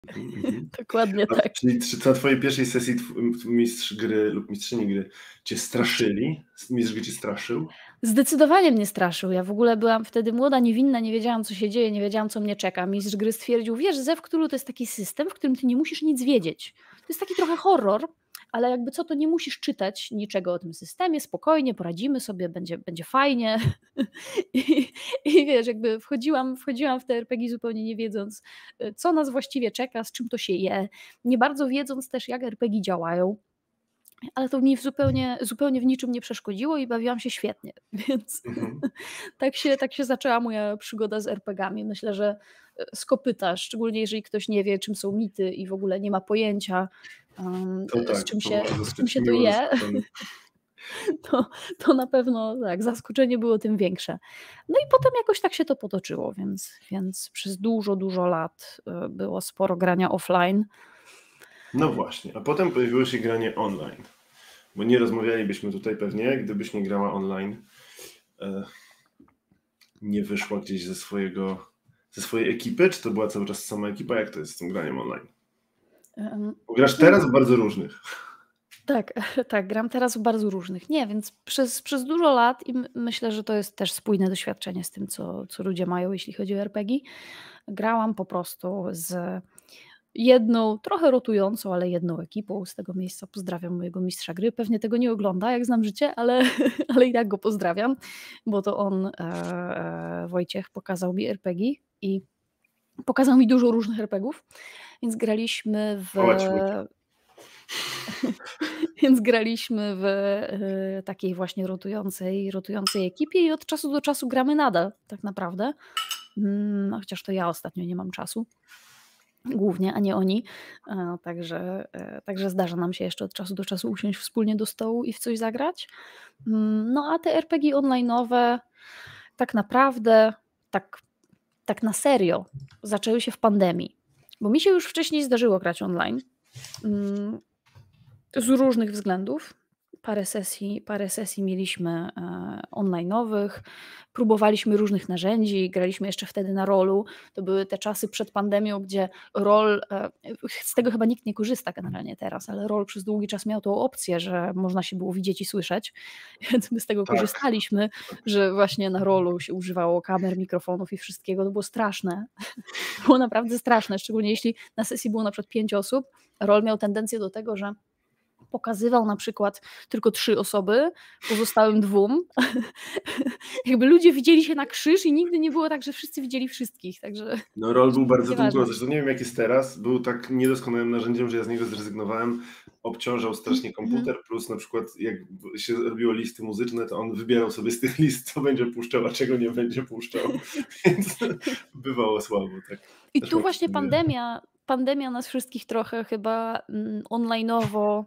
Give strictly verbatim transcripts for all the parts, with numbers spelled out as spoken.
Mhm, mhm. Dokładnie A tak. czyli czy na twojej pierwszej sesji tw mistrz gry lub mistrzyni gry cię straszyli? Mistrz gry cię straszył? Zdecydowanie mnie straszył. Ja w ogóle byłam wtedy młoda, niewinna, nie wiedziałam, co się dzieje, nie wiedziałam, co mnie czeka. Mistrz gry stwierdził: wiesz, Zew Cthulhu to jest taki system, w którym ty nie musisz nic wiedzieć. To jest taki trochę horror, ale jakby co, to nie musisz czytać niczego o tym systemie, spokojnie poradzimy sobie, będzie, będzie fajnie. I, I wiesz, jakby wchodziłam, wchodziłam w te er pe gie zupełnie nie wiedząc, co nas właściwie czeka, z czym to się je, nie bardzo wiedząc też, jak er pe gie działają. Ale to mi zupełnie, zupełnie w niczym nie przeszkodziło i bawiłam się świetnie, więc Mhm. tak się, tak się zaczęła moja przygoda z er pe gami. Myślę, że z kopyta, szczególnie jeżeli ktoś nie wie, czym są mity i w ogóle nie ma pojęcia, um, To z tak, czym to się, może z czym zostać się to miło je, zaskoczony. to, to na pewno tak, zaskoczenie było tym większe. No i potem jakoś tak się to potoczyło, więc, więc przez dużo, dużo lat było sporo grania offline. No właśnie, a potem pojawiło się granie online, bo nie rozmawialibyśmy tutaj pewnie, gdybyś nie grała online. E, nie wyszła gdzieś ze swojego, ze swojej ekipy, czy to była cały czas sama ekipa? Jak to jest z tym graniem online? Um, Bo grasz teraz w bardzo różnych. Tak, tak, gram teraz w bardzo różnych. Nie, więc przez, przez dużo lat i myślę, że to jest też spójne doświadczenie z tym, co, co ludzie mają, jeśli chodzi o er pe gie. Grałam po prostu z jedną, trochę rotującą, ale jedną ekipą. Z tego miejsca pozdrawiam mojego mistrza gry. Pewnie tego nie ogląda, jak znam życie, ale, ale i tak go pozdrawiam, bo to on, e, e, Wojciech, pokazał mi er pe gie i pokazał mi dużo różnych er pe gów, więc graliśmy w... Więc graliśmy w y, takiej właśnie rotującej, rotującej ekipie i od czasu do czasu gramy nadal tak naprawdę. No, chociaż to ja ostatnio nie mam czasu. Głównie, a nie oni. E, także, e, także zdarza nam się jeszcze od czasu do czasu usiąść wspólnie do stołu i w coś zagrać. No a te er pe gie online'owe tak naprawdę, tak, tak na serio zaczęły się w pandemii. Bo mi się już wcześniej zdarzyło grać online. Z różnych względów. Parę sesji, parę sesji mieliśmy e, online'owych, próbowaliśmy różnych narzędzi, graliśmy jeszcze wtedy na rolu. To były te czasy przed pandemią, gdzie rol, e, z tego chyba nikt nie korzysta generalnie teraz, ale rol przez długi czas miał tą opcję, że można się było widzieć i słyszeć, więc my z tego Tak. korzystaliśmy, że właśnie na rolu się używało kamer, mikrofonów i wszystkiego. To było straszne. To było naprawdę straszne, szczególnie jeśli na sesji było na przykład pięć osób. Rol miał tendencję do tego, że pokazywał na przykład tylko trzy osoby, pozostałym dwóm. Jakby ludzie widzieli się na krzyż i nigdy nie było tak, że wszyscy widzieli wszystkich. Także no rol był bardzo nieważne. długo, zresztą nie wiem jak jest teraz, był tak niedoskonałym narzędziem, że ja z niego zrezygnowałem, obciążał strasznie komputer, mm-hmm. plus na przykład jak się robiło listy muzyczne, to on wybierał sobie z tych list, co będzie puszczał, a czego nie będzie puszczał, więc bywało słabo. Tak. I Też tu mam właśnie pandemia, pandemia nas wszystkich trochę chyba mm, online'owo,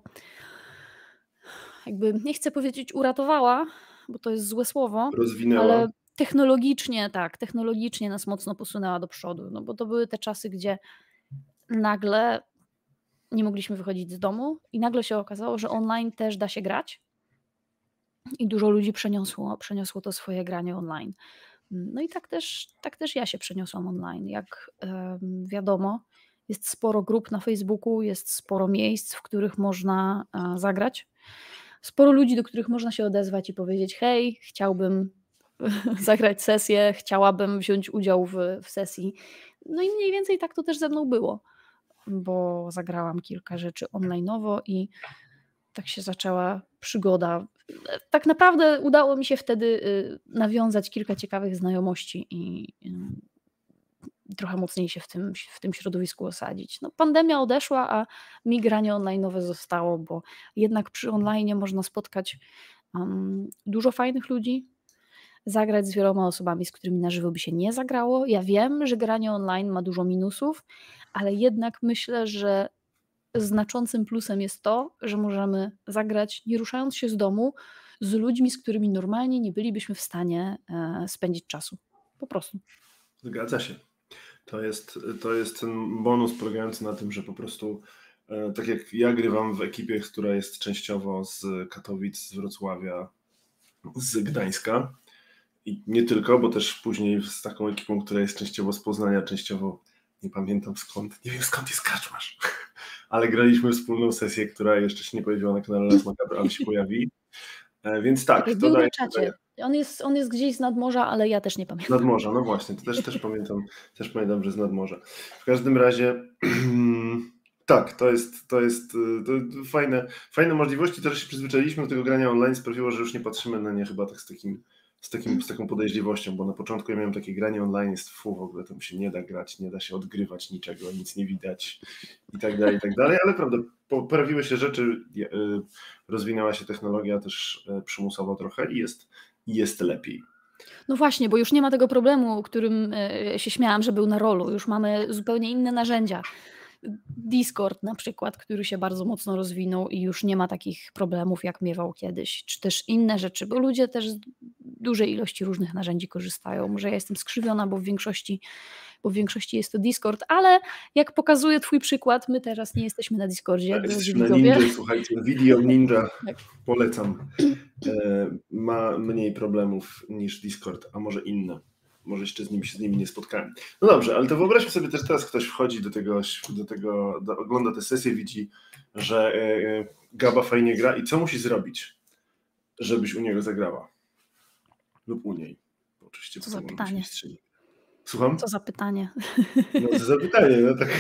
jakby nie chcę powiedzieć uratowała, bo to jest złe słowo, rozwinęła. ale technologicznie, tak, technologicznie nas mocno posunęła do przodu, no bo to były te czasy, gdzie nagle nie mogliśmy wychodzić z domu i nagle się okazało, że online też da się grać i dużo ludzi przeniosło, przeniosło to swoje granie online. No i tak też, tak też ja się przeniosłam online. Jak um, wiadomo, jest sporo grup na Facebooku, jest sporo miejsc, w których można uh, zagrać. Sporo ludzi, do których można się odezwać i powiedzieć: hej, chciałbym zagrać sesję, chciałabym wziąć udział w, w sesji. No i mniej więcej tak to też ze mną było, bo zagrałam kilka rzeczy online'owo i tak się zaczęła przygoda. Tak naprawdę udało mi się wtedy nawiązać kilka ciekawych znajomości i, i trochę mocniej się w tym, w tym środowisku osadzić. No, pandemia odeszła, a mi granie online'owe zostało, bo jednak przy online można spotkać um, dużo fajnych ludzi, zagrać z wieloma osobami, z którymi na żywo by się nie zagrało. Ja wiem, że granie online ma dużo minusów, ale jednak myślę, że znaczącym plusem jest to, że możemy zagrać, nie ruszając się z domu, z ludźmi, z którymi normalnie nie bylibyśmy w stanie e, spędzić czasu. Po prostu. Zgadza się. To jest, to jest ten bonus polegający na tym, że po prostu e, tak jak ja grywam w ekipie, która jest częściowo z Katowic, z Wrocławia, z Gdańska i nie tylko, bo też później z taką ekipą, która jest częściowo z Poznania, częściowo nie pamiętam skąd, nie wiem skąd jest Kaczmarz, ale graliśmy wspólną sesję, która jeszcze się nie pojawiła na kanale Las Macabre, ale się pojawi. Więc tak, Czekaj, to był daje, na czacie. On jest, on jest gdzieś z nadmorza, ale ja też nie pamiętam. Nadmorza, no właśnie, to też, też pamiętam, też pamiętam, że z nadmorza. W każdym razie tak, to jest, to jest to fajne, fajne możliwości, to, że się przyzwyczailiśmy do tego grania online sprawiło, że już nie patrzymy na nie chyba tak z takim, z takim, z taką podejrzliwością, bo na początku ja miałem takie granie online, jest fu, w ogóle tam się nie da grać, nie da się odgrywać niczego, nic nie widać i tak dalej, i tak dalej, ale prawda, poprawiły się rzeczy, rozwinęła się technologia też przymusowo trochę i jest, i jest lepiej. No właśnie, bo już nie ma tego problemu, o którym się śmiałam, że był na rolu. Już mamy zupełnie inne narzędzia. Discord na przykład, który się bardzo mocno rozwinął i już nie ma takich problemów, jak miewał kiedyś, czy też inne rzeczy, bo ludzie też z dużej ilości różnych narzędzi korzystają. Może ja jestem skrzywiona, bo w większości, bo w większości jest to Discord, ale jak pokazuje twój przykład, my teraz nie jesteśmy na Discordzie. Tak, jesteśmy na Ninja, słuchajcie, Video Ninja, tak. Polecam. E, ma mniej problemów niż Discord, a może inne. Może jeszcze z nimi się z nimi nie spotkałem. No dobrze, ale to wyobraźmy sobie też teraz, ktoś wchodzi do tego, do tego do, ogląda tę sesję, widzi, że e, Gaba fajnie gra i co musi zrobić, żebyś u niego zagrała? Lub u niej. Bo oczywiście co za pytanie? Słucham? Co za pytanie? No to za pytanie, no tak.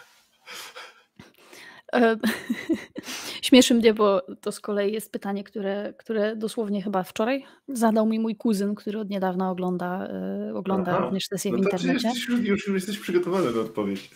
Śmieszy mnie, bo to z kolei jest pytanie, które, które dosłownie chyba wczoraj zadał mi mój kuzyn, który od niedawna ogląda, yy, ogląda Aha, również sesję no w internecie. Jesteś, już, już jesteś przygotowany na odpowiedź.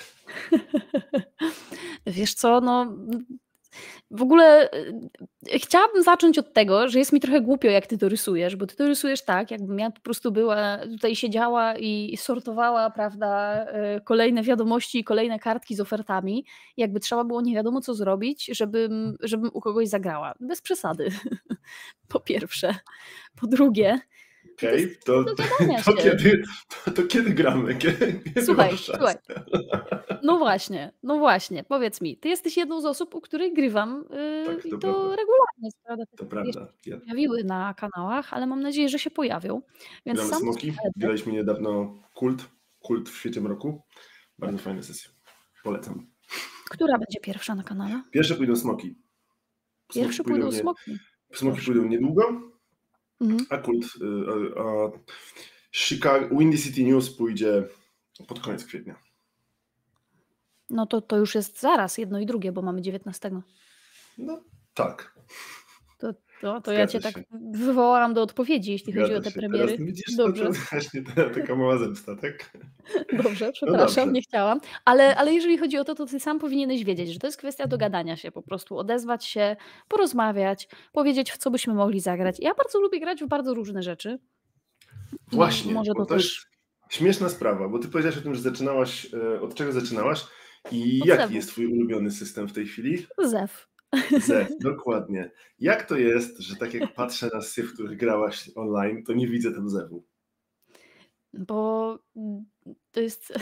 Wiesz co, no w ogóle yy, chciałabym zacząć od tego, że jest mi trochę głupio, jak ty to rysujesz, bo ty to rysujesz tak, jakbym ja po prostu była, tutaj siedziała i sortowała, prawda, yy, kolejne wiadomości i kolejne kartki z ofertami, jakby trzeba było nie wiadomo co zrobić, żebym, żebym u kogoś zagrała. Bez przesady, po pierwsze. Po drugie, Okej, okay, to, to, to, kiedy, to, to kiedy gramy? Kiedy, kiedy słuchaj, słuchaj. No właśnie, no właśnie, powiedz mi, ty jesteś jedną z osób, u której grywam yy, tak, to i to prawda. regularnie. Prawda? To prawda. Ja... pojawiły na kanałach, ale mam nadzieję, że się pojawią. Więc gramy sam Smoki, sprawdzę. Graliśmy niedawno Kult, Kult w świecie mroku. Bardzo tak. Fajna sesja. Polecam. Która będzie pierwsza na kanale? Pierwsze pójdą Smoki. Smoki Pierwsze pójdą, pójdą Smoki? Nie... Smoki Proszę. Pójdą niedługo. Mhm. A Kult, a, a Chicago, Windy City News pójdzie pod koniec kwietnia. No to, to już jest zaraz jedno i drugie, bo mamy dziewiętnastego. No tak. To, to, to ja cię się. tak wywołałam do odpowiedzi, jeśli Zgadza chodzi o te się. premiery. Teraz widzisz, dobrze. To, to właśnie taka mała zemsta, tak? Dobrze, przepraszam, no dobrze. nie chciałam. Ale, ale jeżeli chodzi o to, to ty sam powinieneś wiedzieć, że to jest kwestia dogadania się, po prostu odezwać się, porozmawiać, powiedzieć, w co byśmy mogli zagrać. Ja bardzo lubię grać w bardzo różne rzeczy. Właśnie, może to, to też... jest śmieszna sprawa, bo ty powiedziałaś o tym, że zaczynałaś, od czego zaczynałaś i od jaki zewu. Jest twój ulubiony system w tej chwili? Zew. Zew, dokładnie. Jak to jest, że tak jak patrzę na sesje, w których grałaś online, to nie widzę tam zewu? Bo to jest...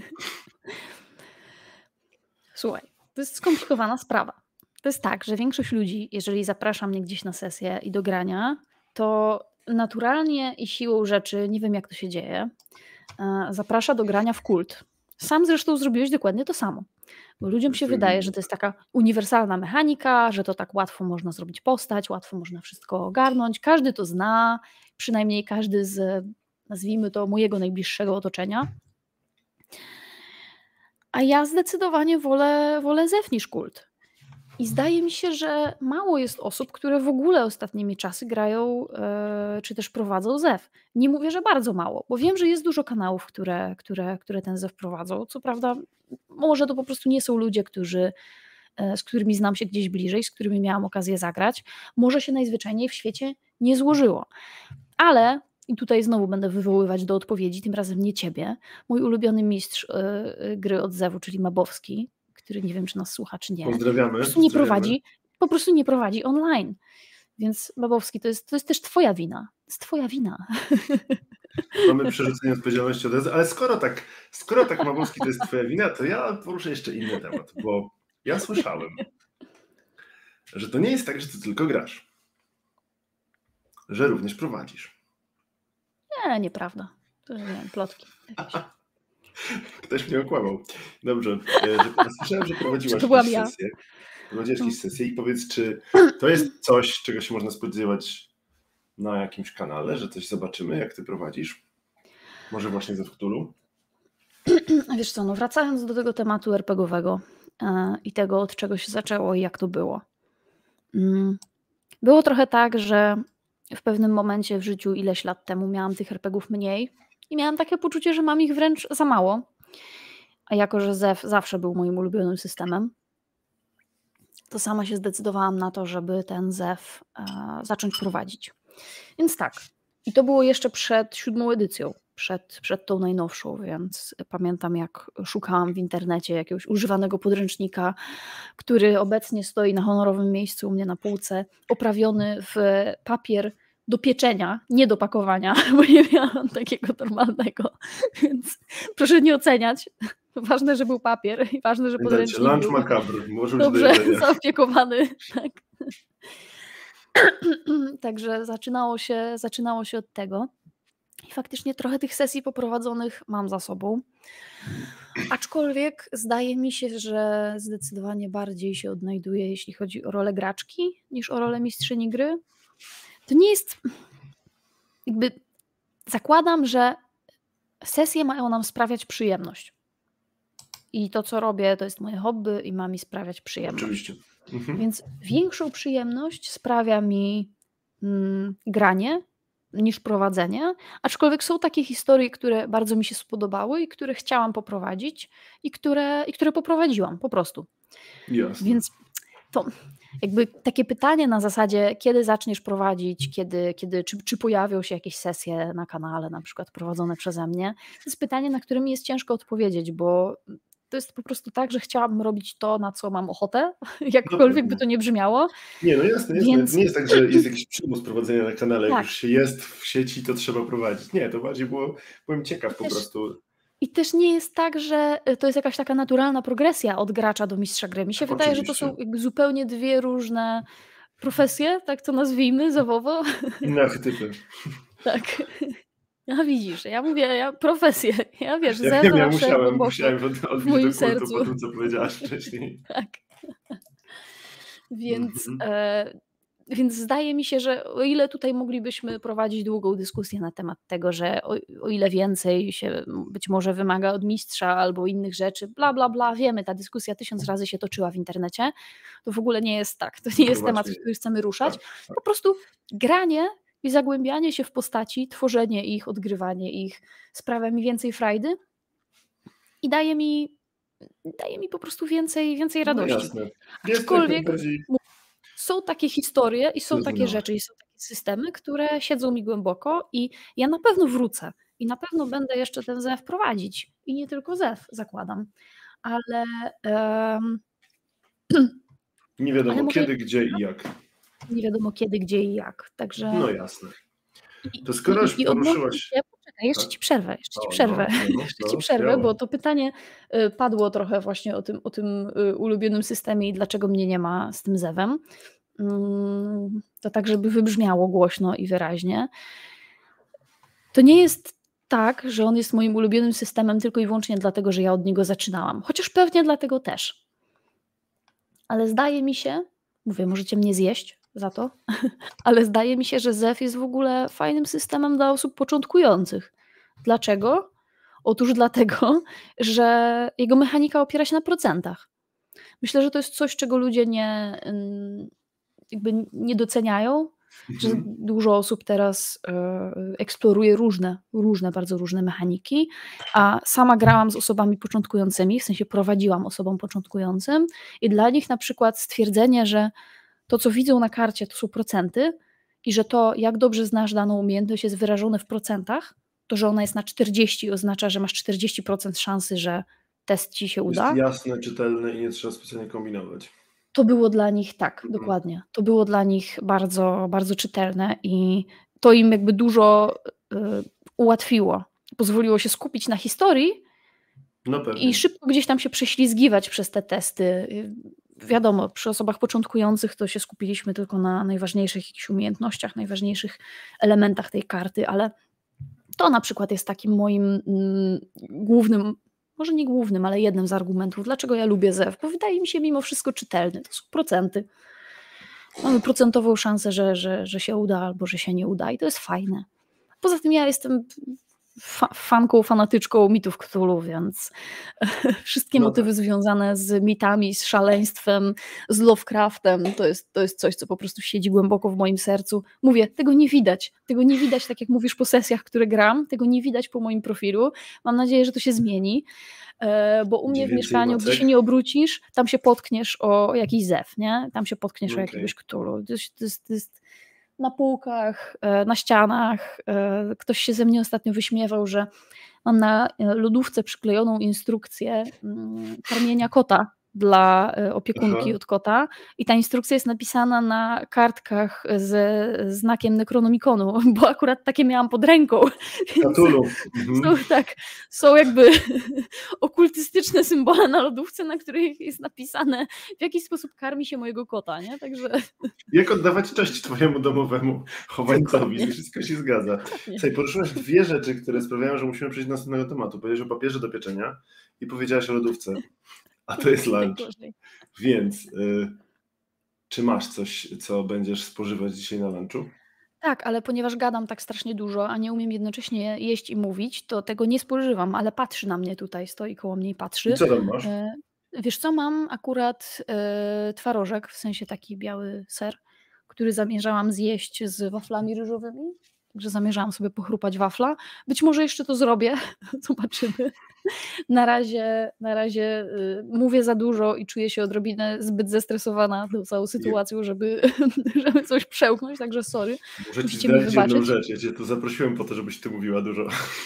Słuchaj, to jest skomplikowana sprawa. To jest tak, że większość ludzi, jeżeli zaprasza mnie gdzieś na sesję i do grania, to naturalnie i siłą rzeczy, nie wiem jak to się dzieje, zaprasza do grania w Kult. Sam zresztą zrobiłeś dokładnie to samo. Bo ludziom się wydaje, że to jest taka uniwersalna mechanika, że to tak łatwo można zrobić postać, łatwo można wszystko ogarnąć. Każdy to zna, przynajmniej każdy z, nazwijmy to, mojego najbliższego otoczenia. A ja zdecydowanie wolę, wolę Zew niż Kult. I zdaje mi się, że mało jest osób, które w ogóle ostatnimi czasy grają yy, czy też prowadzą Zew. Nie mówię, że bardzo mało, bo wiem, że jest dużo kanałów, które, które, które ten Zew prowadzą. Co prawda może to po prostu nie są ludzie, którzy, yy, z którymi znam się gdzieś bliżej, z którymi miałam okazję zagrać. Może się najzwyczajniej w świecie nie złożyło. Ale, i tutaj znowu będę wywoływać do odpowiedzi, tym razem nie ciebie, mój ulubiony mistrz yy, gry od Zewu, czyli Mabowski, który nie wiem, czy nas słucha, czy nie. Pozdrawiamy. Po prostu nie prowadzi, po prostu nie prowadzi online. Więc Babowski, to jest, to jest też twoja wina. To jest twoja wina. Mamy przerzucenie odpowiedzialności od razu, ale skoro tak, skoro tak Babowski to jest twoja wina, to ja poruszę jeszcze inny temat, bo ja słyszałem, że to nie jest tak, że ty tylko grasz. Że również prowadzisz. Nie, nieprawda. To nie wiem, plotki jakieś. Ktoś mnie okłamał. Dobrze. E, że, słyszałem, że prowadziłaś to byłam jakieś ja? sesje. Prowadziłaś No. jakieś sesje i powiedz, czy to jest coś, czego się można spodziewać na jakimś kanale, że coś zobaczymy, jak ty prowadzisz? Może właśnie ze Cthulhu? Wiesz co, no wracając do tego tematu er pe gie owego e, i tego, od czego się zaczęło i jak to było. Mm, Było trochę tak, że w pewnym momencie w życiu ileś lat temu miałam tych er pe gie ów mniej i miałam takie poczucie, że mam ich wręcz za mało. A jako, że zew zawsze był moim ulubionym systemem, to sama się zdecydowałam na to, żeby ten zew e, zacząć prowadzić. Więc tak. I to było jeszcze przed siódmą edycją, przed, przed tą najnowszą, więc pamiętam, jak szukałam w internecie jakiegoś używanego podręcznika, który obecnie stoi na honorowym miejscu u mnie na półce, oprawiony w papier do pieczenia, nie do pakowania, bo nie miałam takiego normalnego, więc proszę nie oceniać. Ważne, że był papier i ważne, że Pamiętajcie, podręcznik lunch był macabre. Może być do dobrze jedzenia. zaopiekowany. Tak. Także zaczynało się, zaczynało się od tego. I faktycznie trochę tych sesji poprowadzonych mam za sobą. Aczkolwiek zdaje mi się, że zdecydowanie bardziej się odnajduję, jeśli chodzi o rolę graczki, niż o rolę mistrzyni gry. To nie jest... Jakby zakładam, że sesje mają nam sprawiać przyjemność. I to, co robię, to jest moje hobby i ma mi sprawiać przyjemność. Oczywiście. Mhm. Więc większą przyjemność sprawia mi mm, granie niż prowadzenie, aczkolwiek są takie historie, które bardzo mi się spodobały i które chciałam poprowadzić i które, i które poprowadziłam po prostu. Jasne. Więc to jakby takie pytanie na zasadzie, kiedy zaczniesz prowadzić, kiedy, kiedy, czy, czy pojawią się jakieś sesje na kanale, na przykład prowadzone przeze mnie, to jest pytanie, na które mi jest ciężko odpowiedzieć, bo to jest po prostu tak, że chciałabym robić to, na co mam ochotę, jakkolwiek by to nie brzmiało. Nie, no jasne, jasne. Więc... To nie jest tak, że jest jakiś przymus prowadzenia na kanale, jak Tak. już się jest w sieci, to trzeba prowadzić. Nie, to bardziej było, byłem ciekaw po Też- prostu. I też nie jest tak, że to jest jakaś taka naturalna progresja od gracza do mistrza gry. Mi się Tak, wydaje, że to są oczywiście. jakby zupełnie dwie różne profesje, tak to nazwijmy zawowo. Inne archetypy. Tak. A widzisz, ja mówię, ja profesję, ja wiesz, Ja zew wiem, ja zawsze musiałem, głęboko musiałem od- w odbić moim do kultu sercu. po tym, co powiedziałaś wcześniej. Tak. Więc, Mhm. e, więc zdaje mi się, że o ile tutaj moglibyśmy prowadzić długą dyskusję na temat tego, że o, o ile więcej się być może wymaga od mistrza albo innych rzeczy, bla, bla, bla, wiemy, ta dyskusja tysiąc razy się toczyła w internecie, to w ogóle nie jest tak, to nie jest No temat, właśnie. w który chcemy ruszać. Tak, tak. Po prostu granie i zagłębianie się w postaci, tworzenie ich, odgrywanie ich sprawia mi więcej frajdy i daje mi, daje mi po prostu więcej, więcej No radości. jasne. Jest to jak Aczkolwiek najbardziej są takie historie i są takie zrozumiałe. rzeczy i są takie systemy, które siedzą mi głęboko i ja na pewno wrócę i na pewno będę jeszcze ten zew prowadzić i nie tylko zew, zakładam, ale em, Nie ale wiadomo może kiedy, gdzie i jak. nie wiadomo kiedy, gdzie i jak, także No jasne. i, To skoro już i, i odnośnie poruszyłaś... się, poczekaj, jeszcze Tak? ci przerwę, jeszcze ci O, przerwę, no, no, jeszcze no, ci przerwę, śmiało. bo to pytanie y, padło trochę właśnie o tym, o tym y, ulubionym systemie i dlaczego mnie nie ma z tym zewem. Mm, To tak, żeby wybrzmiało głośno i wyraźnie. To nie jest tak, że on jest moim ulubionym systemem tylko i wyłącznie dlatego, że ja od niego zaczynałam. Chociaż pewnie dlatego też. Ale zdaje mi się, mówię, możecie mnie zjeść za to, ale zdaje mi się, że zew jest w ogóle fajnym systemem dla osób początkujących. Dlaczego? Otóż dlatego, że jego mechanika opiera się na procentach. Myślę, że to jest coś, czego ludzie nie, ym, jakby nie doceniają, że Mhm. dużo osób teraz e, eksploruje różne, różne, bardzo różne mechaniki, a sama grałam z osobami początkującymi, w sensie prowadziłam osobom początkującym i dla nich na przykład stwierdzenie, że to, co widzą na karcie, to są procenty i że to, jak dobrze znasz daną umiejętność, jest wyrażone w procentach, to, że ona jest na czterdzieści, oznacza, że masz czterdzieści procent szansy, że test ci się Jest uda. jasne, czytelne i nie trzeba specjalnie kombinować. To było dla nich, tak, Mhm. dokładnie. To było dla nich bardzo, bardzo czytelne i to im jakby dużo y, ułatwiło. Pozwoliło się skupić na historii No pewnie. i szybko gdzieś tam się prześlizgiwać przez te testy. Y, Wiadomo, przy osobach początkujących to się skupiliśmy tylko na najważniejszych jakichś umiejętnościach, najważniejszych elementach tej karty, ale to na przykład jest takim moim mm, głównym, może nie głównym, ale jednym z argumentów, dlaczego ja lubię zew, bo wydaje mi się mimo wszystko czytelny. To są procenty. Mamy procentową szansę, że, że, że się uda albo że się nie uda i to jest fajne. Poza tym ja jestem fa fanką, fanatyczką mitów Cthulhu, więc wszystkie No motywy tak. związane z mitami, z szaleństwem, z Lovecraftem, to jest, to jest coś, co po prostu siedzi głęboko w moim sercu. Mówię, tego nie widać, tego nie widać, tak jak mówisz po sesjach, które gram, tego nie widać po moim profilu. Mam nadzieję, że to się zmieni, bo u Gdzie mnie w więcej mieszkaniu, gdzie się macek? nie obrócisz, tam się potkniesz o jakiś zew, nie? Tam się potkniesz o Okej. jakiegoś Cthulhu. To jest, to jest, to jest na półkach, e, na ścianach. E, Ktoś się ze mnie ostatnio wyśmiewał, że mam na e, lodówce przyklejoną instrukcję mm, karmienia kota dla e, opiekunki Aha. od kota i ta instrukcja jest napisana na kartkach ze znakiem Necronomiconu, bo akurat takie miałam pod ręką, więc Cthulhu. Mhm. są, tak, są jakby okultystyczne symbole na lodówce, na których jest napisane, w jaki sposób karmi się mojego kota, nie? Także Jak oddawać cześć twojemu domowemu chowańcowi, Dokładnie. że wszystko się zgadza. Dokładnie. Słuchaj, poruszyłaś dwie rzeczy, które sprawiają, że musimy przejść do następnego tematu. Powiedziałaś o papierze do pieczenia i powiedziałaś o lodówce, a to jest lunch. Najgorzej. Więc y, czy masz coś, co będziesz spożywać dzisiaj na lunchu? Tak, ale ponieważ gadam tak strasznie dużo, a nie umiem jednocześnie jeść i mówić, to tego nie spożywam, ale patrzy na mnie tutaj, stoi koło mnie i I patrzy. co tam masz? E, Wiesz co, mam akurat e, twarożek, w sensie taki biały ser, który zamierzałam zjeść z waflami ryżowymi. Także zamierzałam sobie pochrupać wafla. Być może jeszcze to zrobię, zobaczymy. Na razie, na razie y, mówię za dużo i czuję się odrobinę zbyt zestresowana tą całą sytuacją, żeby, żeby coś przełknąć, także sorry. Muszę ci Musicie mi zdradzić jedną wybaczyć. rzecz. Ja cię tu zaprosiłem po to, żebyś ty mówiła dużo.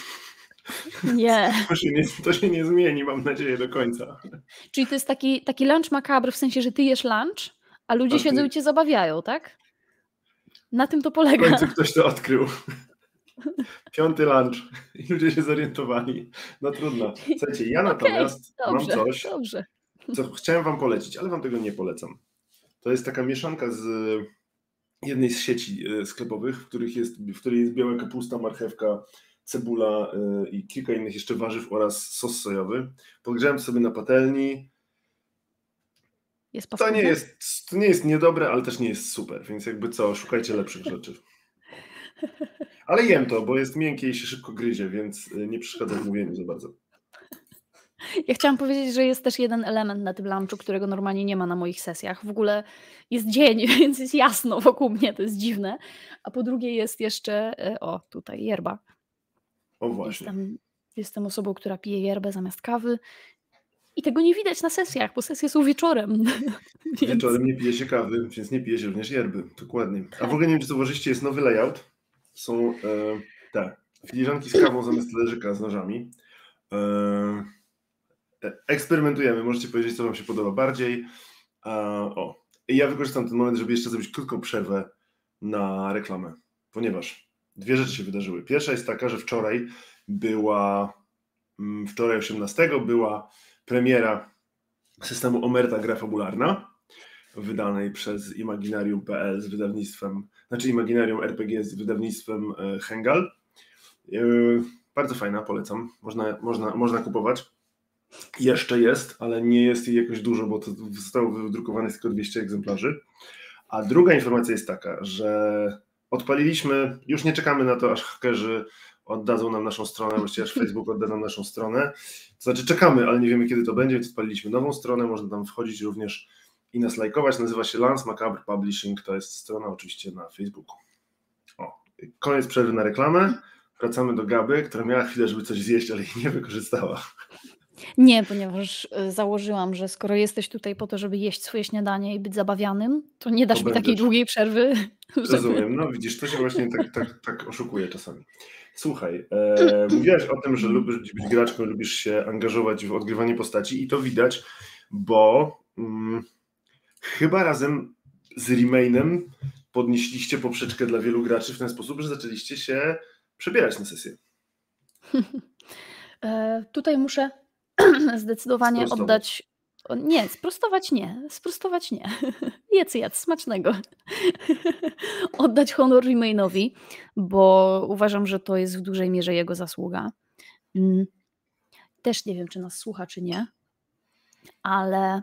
Nie. To się nie, to się nie zmieni, mam nadzieję, do końca. Czyli to jest taki, taki lunch macabre, w sensie, że ty jesz lunch, a ludzie A ty- siedzą i cię zabawiają, tak? Na tym to W polega. końcu ktoś to odkrył. Piąty lunch i ludzie się zorientowali. No trudno. Słuchajcie, ja natomiast Okej, mam dobrze, coś, dobrze. co chciałem wam polecić, ale wam tego nie polecam. To jest taka mieszanka z jednej z sieci e, sklepowych, w, których jest, w której jest biała kapusta, marchewka, cebula e, i kilka innych jeszcze warzyw oraz sos sojowy. Podgrzałem sobie na patelni. Jest To paskudne? nie jest, to nie jest niedobre, ale też nie jest super, więc jakby co, szukajcie lepszych rzeczy. Ale jem to, bo jest miękkie i się szybko gryzie, więc e, nie przeszkadza w mówieniu za bardzo. Ja chciałam powiedzieć, że jest też jeden element na tym lunchu, którego normalnie nie ma na moich sesjach. W ogóle jest dzień, więc jest jasno wokół mnie, to jest dziwne. A po drugie jest jeszcze, e, o tutaj, yerba. O właśnie. Jestem, jestem osobą, która pije yerbę zamiast kawy i tego nie widać na sesjach, bo sesje są wieczorem. Więc Wieczorem nie pije się kawy, więc nie pije się również yerby. Dokładnie. A w ogóle nie wiem, czy zauważyliście, jest nowy layout. Są e, te filiżanki z kawą zamiast talerzyka z nożami. E, e, eksperymentujemy. Możecie powiedzieć, co wam się podoba bardziej. A, o. I ja wykorzystam ten moment, żeby jeszcze zrobić krótką przerwę na reklamę, ponieważ dwie rzeczy się wydarzyły. Pierwsza jest taka, że wczoraj była, mm, wczoraj osiemnastego była premiera systemu Omerta Gra Fabularna, wydanej przez Imaginarium kropka p l z wydawnictwem, znaczy Imaginarium R P G z wydawnictwem e, Hengal. E, bardzo fajna, polecam. Można, można, można kupować. Jeszcze jest, ale nie jest jej jakoś dużo, bo to zostało wydrukowane tylko dwieście egzemplarzy. A druga informacja jest taka, że odpaliliśmy, już nie czekamy na to, aż hakerzy oddadzą nam naszą stronę, właściwie aż Facebook odda nam naszą stronę. To znaczy czekamy, ale nie wiemy, kiedy to będzie, więc odpaliliśmy nową stronę, można tam wchodzić również i nas lajkować. Nazywa się Lance Macabre Publishing, to jest strona oczywiście na Facebooku. O, koniec przerwy na reklamę. Wracamy do Gaby, która miała chwilę, żeby coś zjeść, ale jej nie wykorzystała. nie, ponieważ e, założyłam, że skoro jesteś tutaj po to, żeby jeść swoje śniadanie i być zabawianym, to nie dasz To mi takiej będziesz. długiej przerwy. Żeby... Rozumiem, no widzisz, to się właśnie tak, tak, tak oszukuje czasami. Słuchaj, e, mówiłaś o tym, że lubisz być graczką, lubisz się angażować w odgrywanie postaci i to widać, bo mm, chyba razem z Remainem podnieśliście poprzeczkę dla wielu graczy w ten sposób, że zaczęliście się przebierać na sesję. E, tutaj muszę zdecydowanie Sprostować. oddać, O, nie, sprostować nie, sprostować nie. Jedz, jedz, smacznego. Oddać honor Remainowi, bo uważam, że to jest w dużej mierze jego zasługa. Mm. Też nie wiem, czy nas słucha, czy nie, ale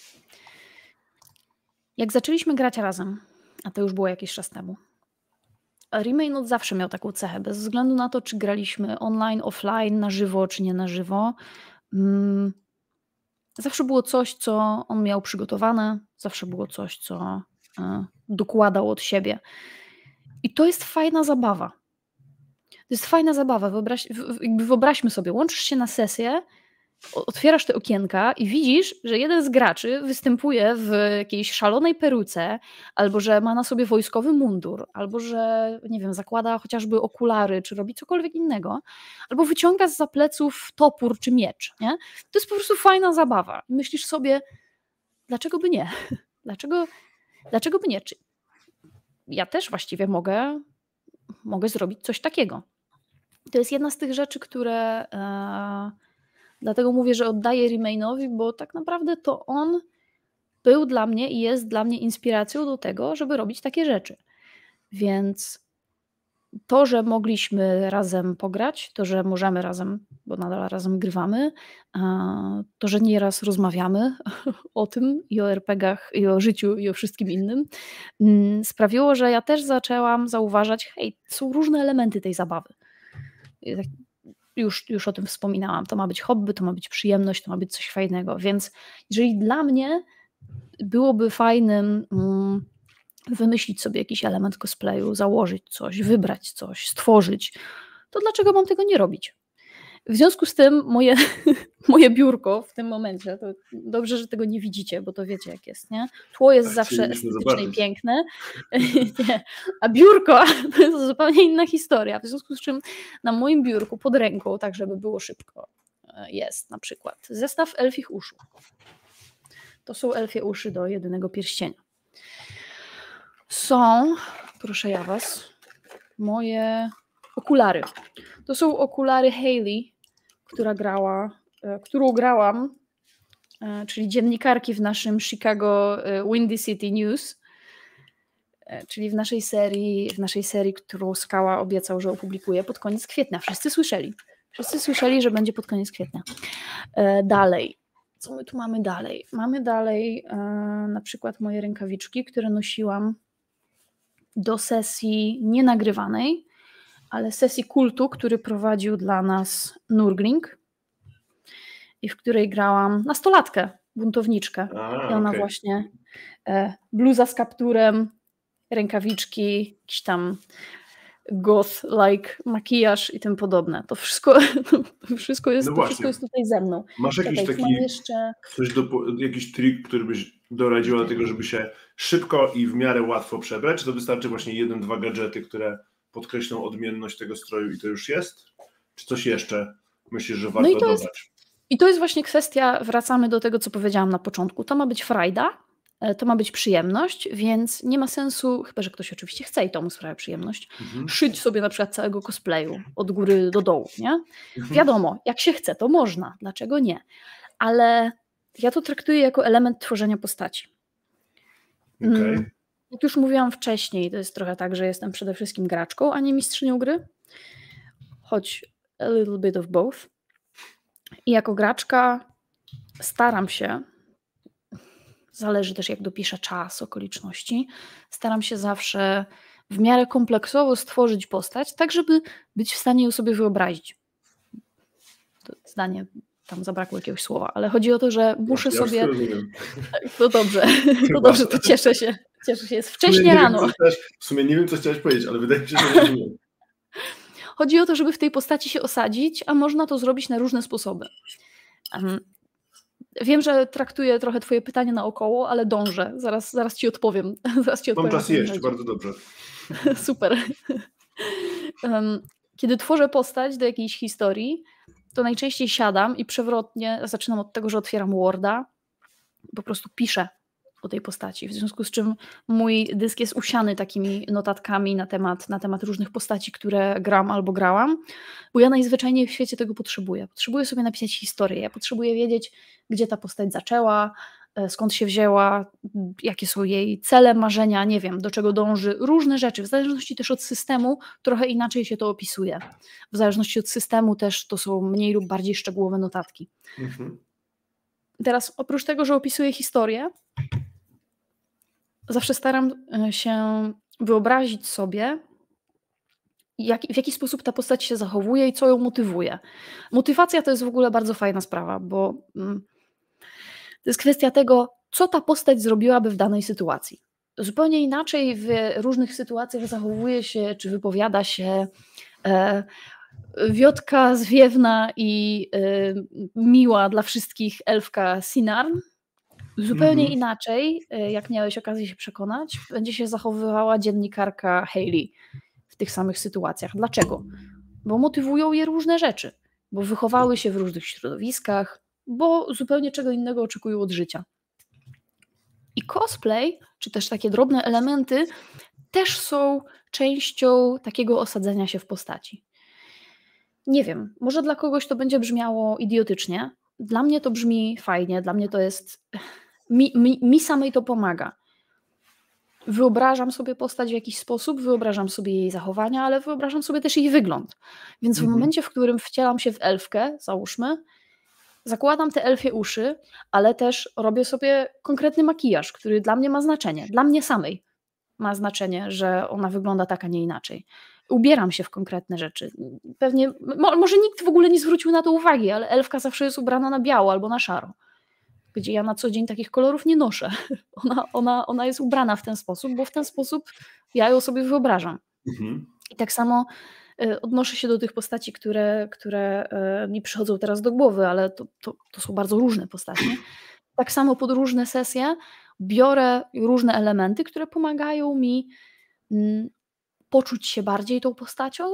jak zaczęliśmy grać razem, a to już było jakiś czas temu, Remain od zawsze miał taką cechę, bez względu na to, czy graliśmy online, offline, na żywo, czy nie na żywo. Mm, zawsze było coś, co on miał przygotowane, zawsze było coś, co e, dokładał od siebie. I to jest fajna zabawa. To jest fajna zabawa. Wyobraź, w- jakby wyobraźmy sobie, łączysz się na sesję, o- otwierasz te okienka i widzisz, że jeden z graczy występuje w jakiejś szalonej peruce, albo że ma na sobie wojskowy mundur, albo że, nie wiem, zakłada chociażby okulary, czy robi cokolwiek innego, albo wyciąga zza pleców topór czy miecz, nie? To jest po prostu fajna zabawa. I myślisz sobie, dlaczego by nie? Dlaczego, dlaczego by nie? Czy ja też właściwie mogę, mogę zrobić coś takiego. To jest jedna z tych rzeczy, które... E, dlatego mówię, że oddaję Remainowi, bo tak naprawdę to on był dla mnie i jest dla mnie inspiracją do tego, żeby robić takie rzeczy. Więc to, że mogliśmy razem pograć, to, że możemy razem, bo nadal razem grywamy, a, to, że nieraz rozmawiamy o tym i o er pe gach, i o życiu, i o wszystkim innym, mm, sprawiło, że ja też zaczęłam zauważać, hej, są różne elementy tej zabawy. I tak Już, już o tym wspominałam. To ma być hobby, to ma być przyjemność, to ma być coś fajnego. Więc jeżeli dla mnie byłoby fajnym mm, wymyślić sobie jakiś element cosplayu, założyć coś, wybrać coś, stworzyć, to dlaczego mam tego nie robić? W związku z tym moje, moje biurko w tym momencie, to dobrze, że tego nie widzicie, bo to wiecie jak jest, nie? Tło jest Tak, zawsze chcielibyśmy estetyczne i zobaczyć. piękne, nie. A biurko to jest zupełnie inna historia, w związku z czym na moim biurku pod ręką, tak żeby było szybko, jest na przykład zestaw elfich uszu. To są elfie uszy do jedynego pierścienia. Są, proszę ja was, moje okulary. To są okulary Hayley, która grała, e, którą grałam, e, czyli dziennikarki w naszym Chicago e, Windy City News, e, czyli w naszej serii, w naszej serii, którą Skała obiecał, że opublikuje pod koniec kwietnia. Wszyscy słyszeli. Wszyscy słyszeli, że będzie pod koniec kwietnia. E, dalej. Co my tu mamy dalej? Mamy dalej e, na przykład moje rękawiczki, które nosiłam do sesji nienagrywanej, ale sesji kultu, który prowadził dla nas Nurgling i w której grałam nastolatkę, buntowniczkę. A, I ona okej. właśnie e, bluza z kapturem, rękawiczki, jakiś tam goth-like makijaż i tym podobne. To wszystko, to wszystko, jest, No to wszystko właśnie. jest tutaj ze mną. Masz jakiś Czekaj, taki mam jeszcze... coś do, jakiś trik, który byś doradziła do tego, żeby się szybko i w miarę łatwo przebrać? Czy to wystarczy właśnie jeden, dwa gadżety, które podkreślą odmienność tego stroju i to już jest? Czy coś jeszcze myślisz, że warto No i to jest, dodać? I to jest właśnie kwestia, wracamy do tego, co powiedziałam na początku. To ma być frajda, e, to ma być przyjemność, więc nie ma sensu, chyba że ktoś oczywiście chce i to mu sprawia przyjemność, Mhm. szyć sobie na przykład całego cosplayu od góry do dołu, nie? Mhm. Wiadomo, jak się chce, to można, dlaczego nie? Ale ja to traktuję jako element tworzenia postaci. Okej. Mm, Jak już mówiłam wcześniej, to jest trochę tak, że jestem przede wszystkim graczką, a nie mistrzynią gry, choć a little bit of both. I jako graczka staram się, zależy też jak dopiszę czas, okoliczności, staram się zawsze w miarę kompleksowo stworzyć postać, tak żeby być w stanie ją sobie wyobrazić. To zdanie, tam zabrakło jakiegoś słowa, ale chodzi o to, że muszę Ja już sobie... rozumiem. To dobrze, to Chyba. dobrze, to cieszę się. Cieszę się, jest W sumie wcześnie nie wiem, rano. co chciałaś- W sumie nie wiem, co chciałeś powiedzieć, ale wydaje mi się, że rozumiem. Chodzi o to, żeby w tej postaci się osadzić, a można to zrobić na różne sposoby. Um, wiem, że traktuję trochę twoje pytanie naokoło, ale dążę. Zaraz, zaraz ci odpowiem. Zaraz ci Mam odpowiem. czas o co mi jeść, chodzi. bardzo dobrze. Super. Um, kiedy tworzę postać do jakiejś historii, to najczęściej siadam i przewrotnie zaczynam od tego, że otwieram Worda, po prostu piszę o tej postaci, w związku z czym mój dysk jest usiany takimi notatkami na temat, na temat różnych postaci, które gram albo grałam, bo ja najzwyczajniej w świecie tego potrzebuję. Potrzebuję sobie napisać historię, ja potrzebuję wiedzieć, gdzie ta postać zaczęła, skąd się wzięła, jakie są jej cele, marzenia, nie wiem, do czego dąży, różne rzeczy, w zależności też od systemu trochę inaczej się to opisuje. W zależności od systemu też to są mniej lub bardziej szczegółowe notatki. Mhm. Teraz oprócz tego, że opisuję historię, zawsze staram się wyobrazić sobie, jak, w jaki sposób ta postać się zachowuje i co ją motywuje. Motywacja to jest w ogóle bardzo fajna sprawa, bo mm, to jest kwestia tego, co ta postać zrobiłaby w danej sytuacji. Zupełnie inaczej w różnych sytuacjach zachowuje się, czy wypowiada się e, wiotka, zwiewna i e, miła dla wszystkich elfka Sinarn. Zupełnie mhm. inaczej, jak miałeś okazję się przekonać, będzie się zachowywała dziennikarka Hayley w tych samych sytuacjach. Dlaczego? Bo motywują je różne rzeczy, bo wychowały się w różnych środowiskach, bo zupełnie czego innego oczekują od życia. I cosplay, czy też takie drobne elementy, też są częścią takiego osadzenia się w postaci. Nie wiem, może dla kogoś to będzie brzmiało idiotycznie, dla mnie to brzmi fajnie, dla mnie to jest... Mi, mi, mi samej to pomaga. Wyobrażam sobie postać w jakiś sposób, wyobrażam sobie jej zachowania, ale wyobrażam sobie też jej wygląd. Więc mhm. w momencie, w którym wcielam się w elfkę, załóżmy, zakładam te elfie uszy, ale też robię sobie konkretny makijaż, który dla mnie ma znaczenie, dla mnie samej ma znaczenie, że ona wygląda tak, a nie inaczej. Ubieram się w konkretne rzeczy. Pewnie, mo, może nikt w ogóle nie zwrócił na to uwagi, ale elfka zawsze jest ubrana na biało albo na szaro, gdzie ja na co dzień takich kolorów nie noszę. Ona, ona, ona jest ubrana w ten sposób, bo w ten sposób ja ją sobie wyobrażam. Mhm. I tak samo y, odnoszę się do tych postaci, które, które y, mi przychodzą teraz do głowy, ale to, to, to są bardzo różne postacie. Tak samo pod różne sesje biorę różne elementy, które pomagają mi mm, poczuć się bardziej tą postacią,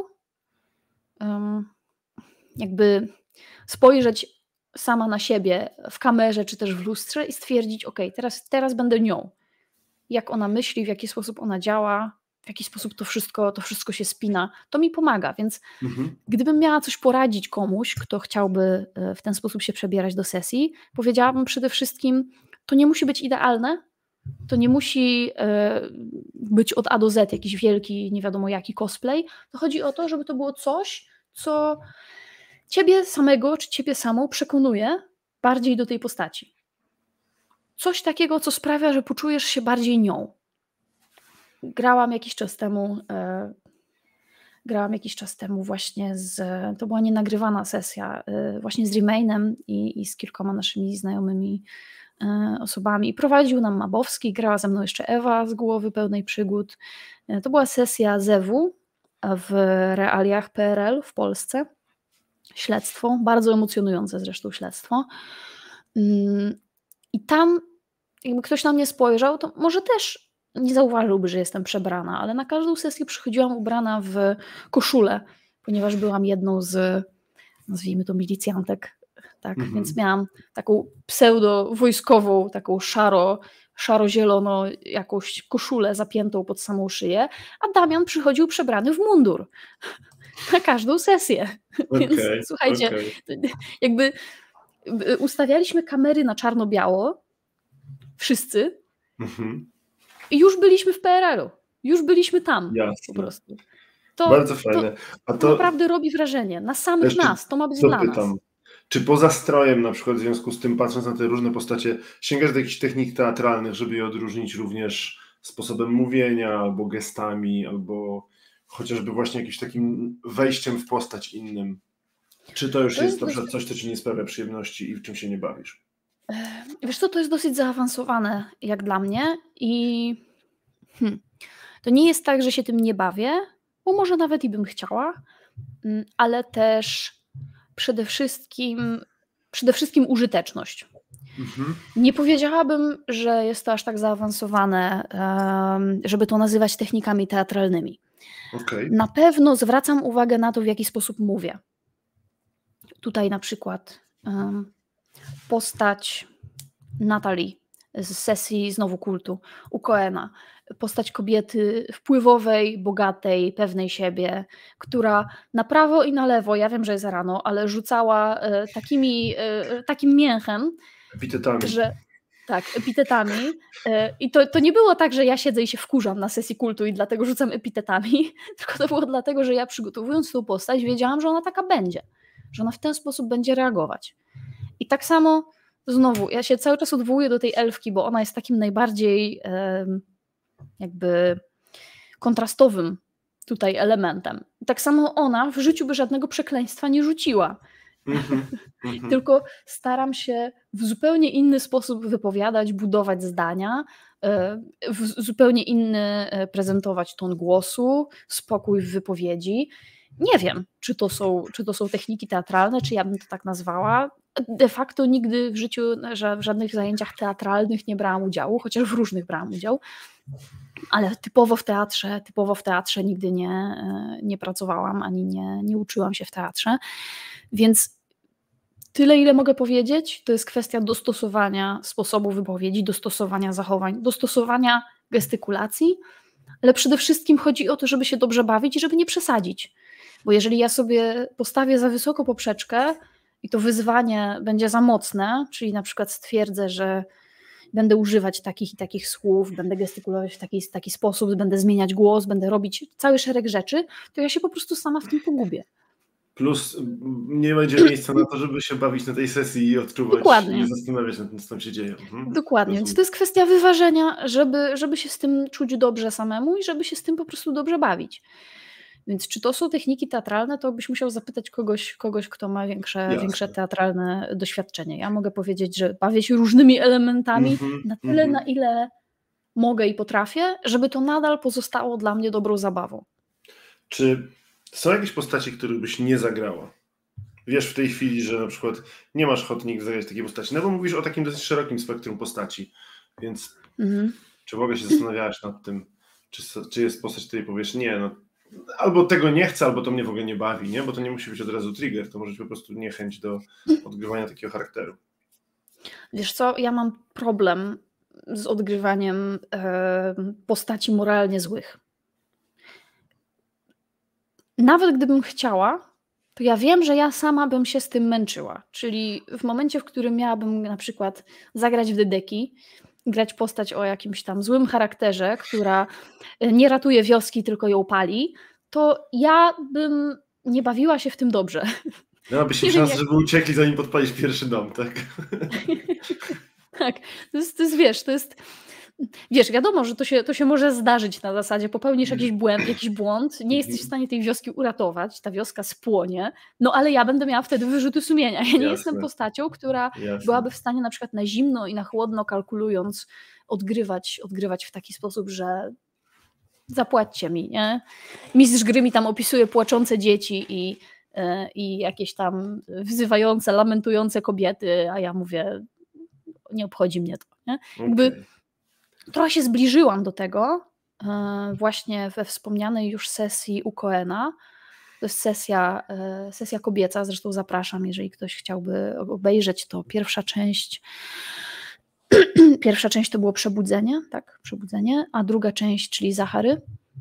um, jakby spojrzeć sama na siebie w kamerze czy też w lustrze i stwierdzić, ok, teraz, teraz będę nią. Jak ona myśli, w jaki sposób ona działa, w jaki sposób to wszystko, to wszystko się spina, to mi pomaga, więc mhm. gdybym miała coś poradzić komuś, kto chciałby w ten sposób się przebierać do sesji, powiedziałabym przede wszystkim, to nie musi być idealne, to nie musi być od A do Z jakiś wielki, nie wiadomo jaki cosplay, to chodzi o to, żeby to było coś, co ciebie samego czy ciebie samą przekonuje bardziej do tej postaci. Coś takiego, co sprawia, że poczujesz się bardziej nią. Grałam jakiś czas temu, e, grałam jakiś czas temu właśnie z, to była nienagrywana sesja, e, właśnie z Remainem i, i z kilkoma naszymi znajomymi e, osobami. I prowadził nam Mabowski, grała ze mną jeszcze Ewa z Głowy Pełnej Przygód. E, to była sesja Zewu w realiach P R L w Polsce. Śledztwo, bardzo emocjonujące zresztą śledztwo. I tam jakby ktoś na mnie spojrzał, to może też nie zauważyłby, że jestem przebrana, ale na każdą sesję przychodziłam ubrana w koszulę, ponieważ byłam jedną z, nazwijmy to, milicjantek, tak, mhm. więc miałam taką pseudo-wojskową, taką szaro, szaro-zielono jakąś koszulę zapiętą pod samą szyję, a Damian przychodził przebrany w mundur na każdą sesję. Okay, więc słuchajcie, okay. jakby ustawialiśmy kamery na czarno-biało, wszyscy, mhm. i już byliśmy w P R L u. Już byliśmy tam. Jasne. Po prostu. To, Bardzo fajne. A to, to naprawdę robi wrażenie. Na samych nas. To ma być dla nas. Czy poza strojem na przykład w związku z tym, patrząc na te różne postacie, sięgasz do jakichś technik teatralnych, żeby je odróżnić również sposobem mówienia, albo gestami, albo chociażby właśnie jakimś takim wejściem w postać innym? Czy to już to jest, jest na przykład coś, co ci nie sprawia przyjemności i w czym się nie bawisz? Wiesz co, to jest dosyć zaawansowane jak dla mnie i hmm, to nie jest tak, że się tym nie bawię, bo może nawet i bym chciała, ale też przede wszystkim, przede wszystkim użyteczność. Mhm. Nie powiedziałabym, że jest to aż tak zaawansowane, żeby to nazywać technikami teatralnymi. Okay. Na pewno zwracam uwagę na to, w jaki sposób mówię. Tutaj na przykład um, postać Natalii z sesji znowu kultu u Coena. Postać kobiety wpływowej, bogatej, pewnej siebie, która na prawo i na lewo, ja wiem, że jest rano, ale rzucała e, takimi, e, takim mięchem, Epitetami. że tak, epitetami. E, I to, to nie było tak, że ja siedzę i się wkurzam na sesji kultu i dlatego rzucam epitetami, tylko to było dlatego, że ja przygotowując tą postać wiedziałam, że ona taka będzie, że ona w ten sposób będzie reagować. I tak samo znowu, ja się cały czas odwołuję do tej elfki, bo ona jest takim najbardziej e, jakby kontrastowym tutaj elementem. I tak samo ona w życiu by żadnego przekleństwa nie rzuciła. Mm-hmm, mm-hmm. Tylko staram się w zupełnie inny sposób wypowiadać, budować zdania, w zupełnie inny prezentować ton głosu, spokój w wypowiedzi. Nie wiem, czy to są, czy to są techniki teatralne, czy ja bym to tak nazwała. De facto nigdy w życiu w żadnych zajęciach teatralnych nie brałam udziału, chociaż w różnych brałam udział, ale typowo w teatrze, typowo w teatrze nigdy nie, nie pracowałam, ani nie, nie uczyłam się w teatrze, więc tyle, ile mogę powiedzieć, to jest kwestia dostosowania sposobu wypowiedzi, dostosowania zachowań, dostosowania gestykulacji, ale przede wszystkim chodzi o to, żeby się dobrze bawić i żeby nie przesadzić, bo jeżeli ja sobie postawię za wysoko poprzeczkę i to wyzwanie będzie za mocne, czyli na przykład stwierdzę, że będę używać takich i takich słów, będę gestykulować w taki, taki sposób, będę zmieniać głos, będę robić cały szereg rzeczy, to ja się po prostu sama w tym pogubię. Plus nie będzie miejsca na to, żeby się bawić na tej sesji i odczuwać Dokładnie. i zastanawiać nad tym, co tam się dzieje. Mhm. Dokładnie, więc to jest kwestia wyważenia, żeby, żeby się z tym czuć dobrze samemu i żeby się z tym po prostu dobrze bawić. Więc czy to są techniki teatralne, to byś musiał zapytać kogoś, kogoś kto ma większe, większe teatralne doświadczenie. Ja mogę powiedzieć, że bawię się różnymi elementami mm-hmm, na tyle, mm-hmm. na ile mogę i potrafię, żeby to nadal pozostało dla mnie dobrą zabawą. Czy są jakieś postaci, których byś nie zagrała? Wiesz w tej chwili, że na przykład nie masz ochoty nigdy zagrać takiej postaci, no bo mówisz o takim dosyć szerokim spektrum postaci, więc mm-hmm. czy w ogóle się zastanawiałaś nad tym, czy, czy jest postać, której powiesz, nie, no albo tego nie chcę, albo to mnie w ogóle nie bawi, nie? Bo to nie musi być od razu trigger, to może być po prostu niechęć do odgrywania takiego charakteru. Wiesz co, ja mam problem z odgrywaniem e, postaci moralnie złych. Nawet gdybym chciała, to ja wiem, że ja sama bym się z tym męczyła. Czyli w momencie, w którym miałabym na przykład zagrać w Dedeki, grać postać o jakimś tam złym charakterze, która nie ratuje wioski, tylko ją pali, to ja bym nie bawiła się w tym dobrze. Miałabyś szansę, jak... żeby uciekli, zanim podpalisz pierwszy dom, tak? Tak, to jest, to jest, wiesz, to jest... Wiesz, wiadomo, że to się, to się może zdarzyć na zasadzie, popełnisz jakiś błąd, jakiś błąd, nie jesteś w stanie tej wioski uratować, ta wioska spłonie, no ale ja będę miała wtedy wyrzuty sumienia. Ja nie Jasne. jestem postacią, która Jasne. byłaby w stanie na przykład na zimno i na chłodno kalkulując odgrywać, odgrywać w taki sposób, że zapłaćcie mi, nie? Mistrz gry mi tam opisuje płaczące dzieci i, yy, i jakieś tam wzywające, lamentujące kobiety, a ja mówię, nie obchodzi mnie to, nie? Jakby okay. Trochę się zbliżyłam do tego właśnie we wspomnianej już sesji u Coena. To jest sesja, sesja kobieca, zresztą zapraszam, jeżeli ktoś chciałby obejrzeć to. Pierwsza część pierwsza część to było Przebudzenie, tak, Przebudzenie, a druga część, czyli Zachary.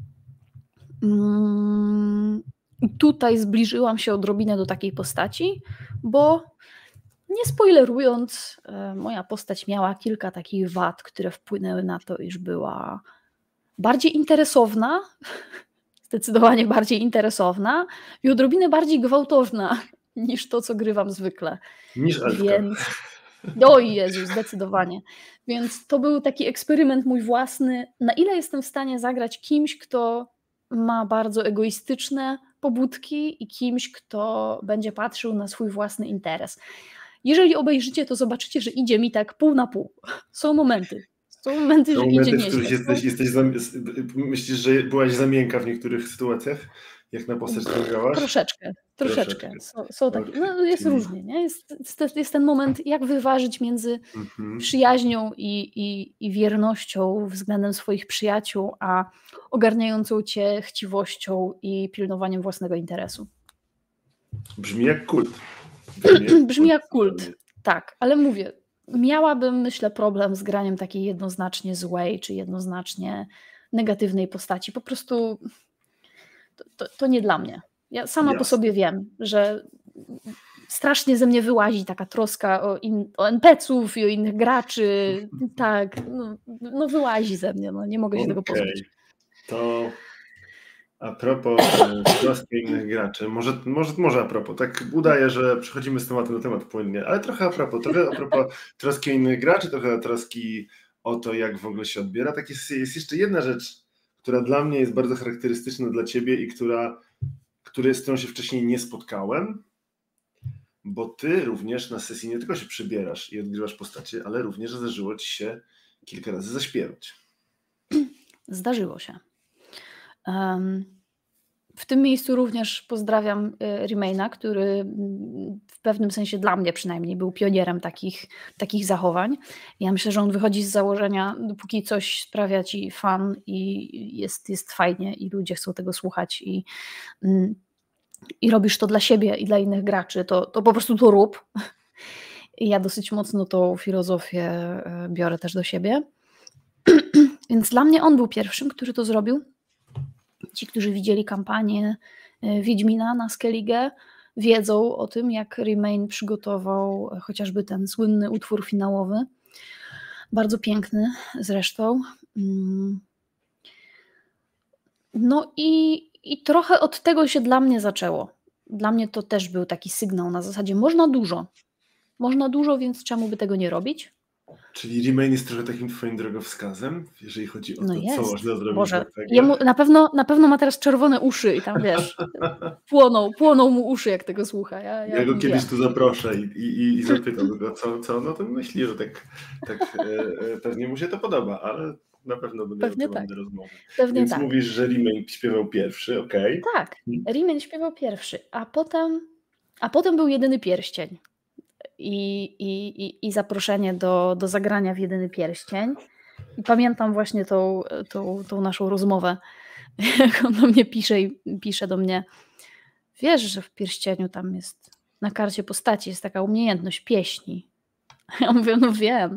Tutaj zbliżyłam się odrobinę do takiej postaci, bo nie spoilerując, moja postać miała kilka takich wad, które wpłynęły na to, iż była bardziej interesowna, zdecydowanie bardziej interesowna i odrobinę bardziej gwałtowna niż to, co grywam zwykle. Niż elfka. Więc... O Jezu, zdecydowanie. Więc to był taki eksperyment mój własny, na ile jestem w stanie zagrać kimś, kto ma bardzo egoistyczne pobudki i kimś, kto będzie patrzył na swój własny interes. Jeżeli obejrzycie, to zobaczycie, że idzie mi tak pół na pół. Są momenty. Są momenty, Są że momenty, idzie w których nieźle. jesteś, jesteś zam... Myślisz, że byłaś za miękka w niektórych sytuacjach? Jak na postać to grałaś? Troszeczkę, troszeczkę. Są, są takie, no jest różnie, nie? Jest, jest ten moment, jak wyważyć między mhm. przyjaźnią i, i, i wiernością względem swoich przyjaciół, a ogarniającą cię chciwością i pilnowaniem własnego interesu. Brzmi jak kult. Brzmi jak, Brzmi jak kult, tak, ale mówię, miałabym, myślę, problem z graniem takiej jednoznacznie złej, czy jednoznacznie negatywnej postaci. Po prostu to, to, to nie dla mnie. Ja sama po Jasne. sobie wiem, że strasznie ze mnie wyłazi taka troska o, in, o en pe ce ów i o innych graczy. Tak, no, no wyłazi ze mnie, no nie mogę się tego Okej, pozbyć. to a propos e, troski innych graczy, może, może, może a propos, tak udaje, że przechodzimy z tematu na temat płynnie, ale trochę a propos, trochę a propos troski innych graczy, trochę troski o to, jak w ogóle się odbiera. Tak jest, jest jeszcze jedna rzecz, która dla mnie jest bardzo charakterystyczna dla ciebie i która, który, z którą się wcześniej nie spotkałem, bo ty również na sesji nie tylko się przybierasz i odgrywasz postacie, ale również zdarzyło ci się kilka razy zaśpiewać. Zdarzyło się. Um, w tym miejscu również pozdrawiam y, Remaina, który mm, w pewnym sensie dla mnie przynajmniej był pionierem takich, takich zachowań. Ja myślę, że on wychodzi z założenia, dopóki coś sprawia ci fan i jest, jest fajnie i ludzie chcą tego słuchać i, mm, i robisz to dla siebie i dla innych graczy, to, to po prostu to rób. I ja dosyć mocno tą filozofię y, biorę też do siebie. Więc dla mnie on był pierwszym, który to zrobił. Ci, którzy widzieli kampanię Wiedźmina na Skellige, wiedzą o tym, jak Remain przygotował chociażby ten słynny utwór finałowy. Bardzo piękny zresztą. No i, i trochę od tego się dla mnie zaczęło. Dla mnie to też był taki sygnał na zasadzie można dużo. Można dużo, więc czemu by tego nie robić? Czyli Remain jest trochę takim twoim drogowskazem, jeżeli chodzi o No to, jest. co można zrobić Boże, w er pe gie? jemu na pewno, na pewno ma teraz czerwone uszy i tam wiesz, płoną, płoną mu uszy, jak tego słucha. Ja, ja, Ja go kiedyś wiem. tu zaproszę i, i, i zapytam go, co, co on o tym myśli, że tak, tak e, e, pewnie mu się to podoba, ale na pewno będę Pewnie otwarty tak. do rozmowy. Pewnie Więc tak. mówisz, że Remain śpiewał pierwszy, okej. Okay. Tak, Remain śpiewał pierwszy, a potem, a potem był Jedyny Pierścień i, i, i, i zaproszenie do, do zagrania w Jedyny Pierścień. I pamiętam właśnie tą, tą, tą naszą rozmowę, jak on do mnie pisze i pisze do mnie, wiesz, że w pierścieniu tam jest, na karcie postaci jest taka umiejętność pieśni. Ja mówię, no wiem.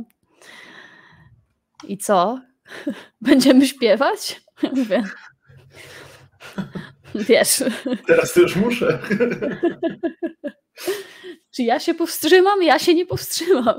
I co? Będziemy śpiewać? Ja mówię, wiesz. Teraz to już muszę. Czy ja się powstrzymam? Ja się nie powstrzymam.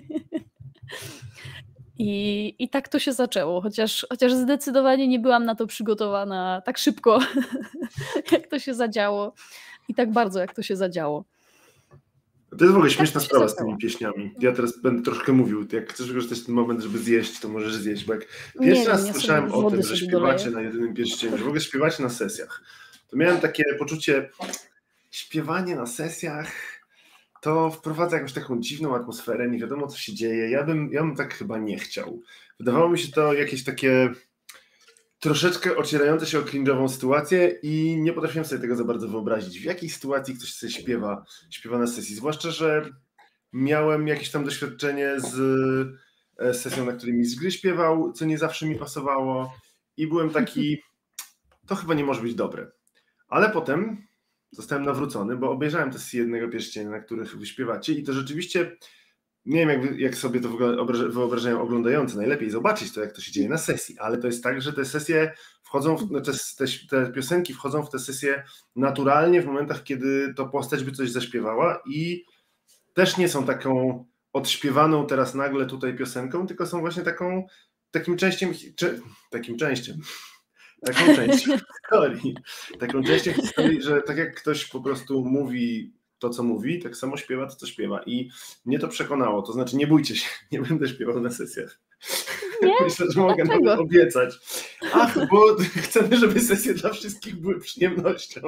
I, I tak to się zaczęło, chociaż, chociaż zdecydowanie nie byłam na to przygotowana tak szybko, jak to się zadziało i tak bardzo, jak to się zadziało. To jest w ogóle śmieszna tak sprawa z tymi pieśniami. Ja teraz będę troszkę mówił, jak chcesz wykorzystać ten moment, żeby zjeść, to możesz zjeść, bo jak pierwszy raz ja słyszałem o tym, że śpiewacie doleję. na Jedynym Pierścieniu, że w ogóle śpiewacie na sesjach, to miałem takie poczucie, śpiewanie na sesjach to wprowadza jakąś taką dziwną atmosferę, nie wiadomo co się dzieje, ja bym, ja bym tak chyba nie chciał. Wydawało mi się to jakieś takie troszeczkę ocierające się o cringe'ową sytuację i nie potrafiłem sobie tego za bardzo wyobrazić. W jakiej sytuacji ktoś sobie śpiewa, śpiewa na sesji, zwłaszcza, że miałem jakieś tam doświadczenie z sesją, na której mistrz gry śpiewał, co nie zawsze mi pasowało i byłem taki, to chyba nie może być dobre. Ale potem zostałem nawrócony, bo obejrzałem te sesje Jednego Pierścienia, na których wy śpiewacie i to rzeczywiście, nie wiem jak, jak sobie to wyobrażają oglądający, najlepiej zobaczyć to, jak to się dzieje na sesji, ale to jest tak, że te sesje wchodzą, w, te, te, te piosenki wchodzą w te sesje naturalnie w momentach, kiedy to postać by coś zaśpiewała i też nie są taką odśpiewaną teraz nagle tutaj piosenką, tylko są właśnie taką, takim częściem, cze, takim częściem, taką częścią historii, taką częścią historii, że tak jak ktoś po prostu mówi to, co mówi, tak samo śpiewa to, co śpiewa i mnie to przekonało, to znaczy nie bójcie się, nie będę śpiewał na sesjach. Nie? Myślę, że mogę nawet obiecać. Ach, bo chcemy, żeby sesje dla wszystkich były przyjemnością.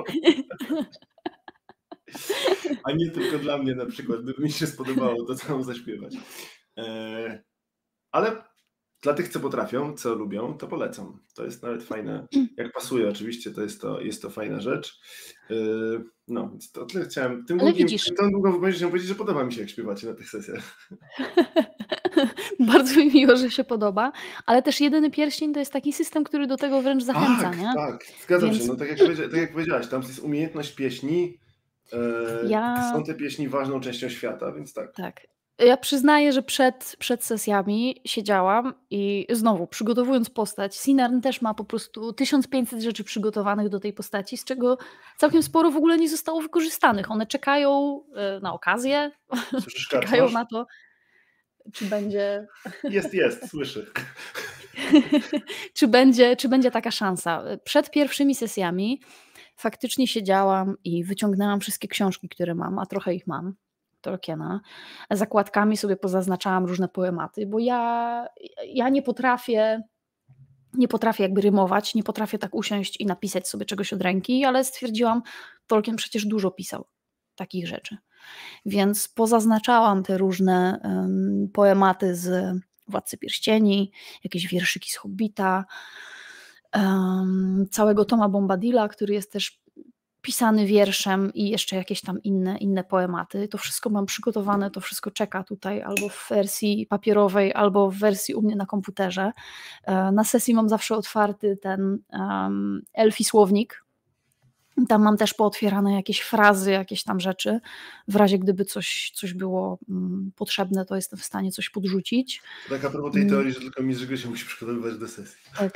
A nie tylko dla mnie na przykład, gdyby mi się spodobało to, co mam zaśpiewać. Eee, ale dla tych, co potrafią, co lubią, to polecam. To jest nawet fajne. Jak pasuje oczywiście, to jest to, jest to fajna rzecz. Eee, no, więc to tyle chciałem. Tym długim, tą długą wypowiedzią chciałem powiedzieć, że podoba mi się, jak śpiewacie na tych sesjach. Bardzo mi miło, że się podoba, ale też Jedyny Pierścień to jest taki system, który do tego wręcz zachęca, tak, nie? Tak, zgadzam Więc... się. No, tak, jak tak jak powiedziałaś, tam jest umiejętność pieśni. E, ja... Są te pieśni ważną częścią świata, więc tak. Tak. Ja przyznaję, że przed przed sesjami siedziałam i znowu przygotowując postać, Sinarn też ma po prostu tysiąc pięćset rzeczy przygotowanych do tej postaci, z czego całkiem sporo w ogóle nie zostało wykorzystanych. One czekają, y, na okazję, Słyszysz, czekają karczmasz? na to, czy będzie Jest, jest, słyszę. czy będzie czy będzie taka szansa. Przed pierwszymi sesjami faktycznie siedziałam i wyciągnęłam wszystkie książki, które mam, a trochę ich mam, Tolkiena. Zakładkami sobie pozaznaczałam różne poematy, bo ja ja nie potrafię nie potrafię jakby rymować, nie potrafię tak usiąść i napisać sobie czegoś od ręki, ale stwierdziłam, Tolkien przecież dużo pisał takich rzeczy. Więc pozaznaczałam te różne um, poematy z Władcy Pierścieni, jakieś wierszyki z Hobbita, um, całego Toma Bombadila, który jest też pisany wierszem i jeszcze jakieś tam inne, inne poematy. To wszystko mam przygotowane, to wszystko czeka tutaj albo w wersji papierowej, albo w wersji u mnie na komputerze. Na sesji mam zawsze otwarty ten um, elfi słownik. Tam mam też pootwierane jakieś frazy, jakieś tam rzeczy. W razie gdyby coś, coś było um, potrzebne, to jestem w stanie coś podrzucić. Tak a propos tej teorii, że tylko mistrz się musi przygotowywać do sesji. Tak.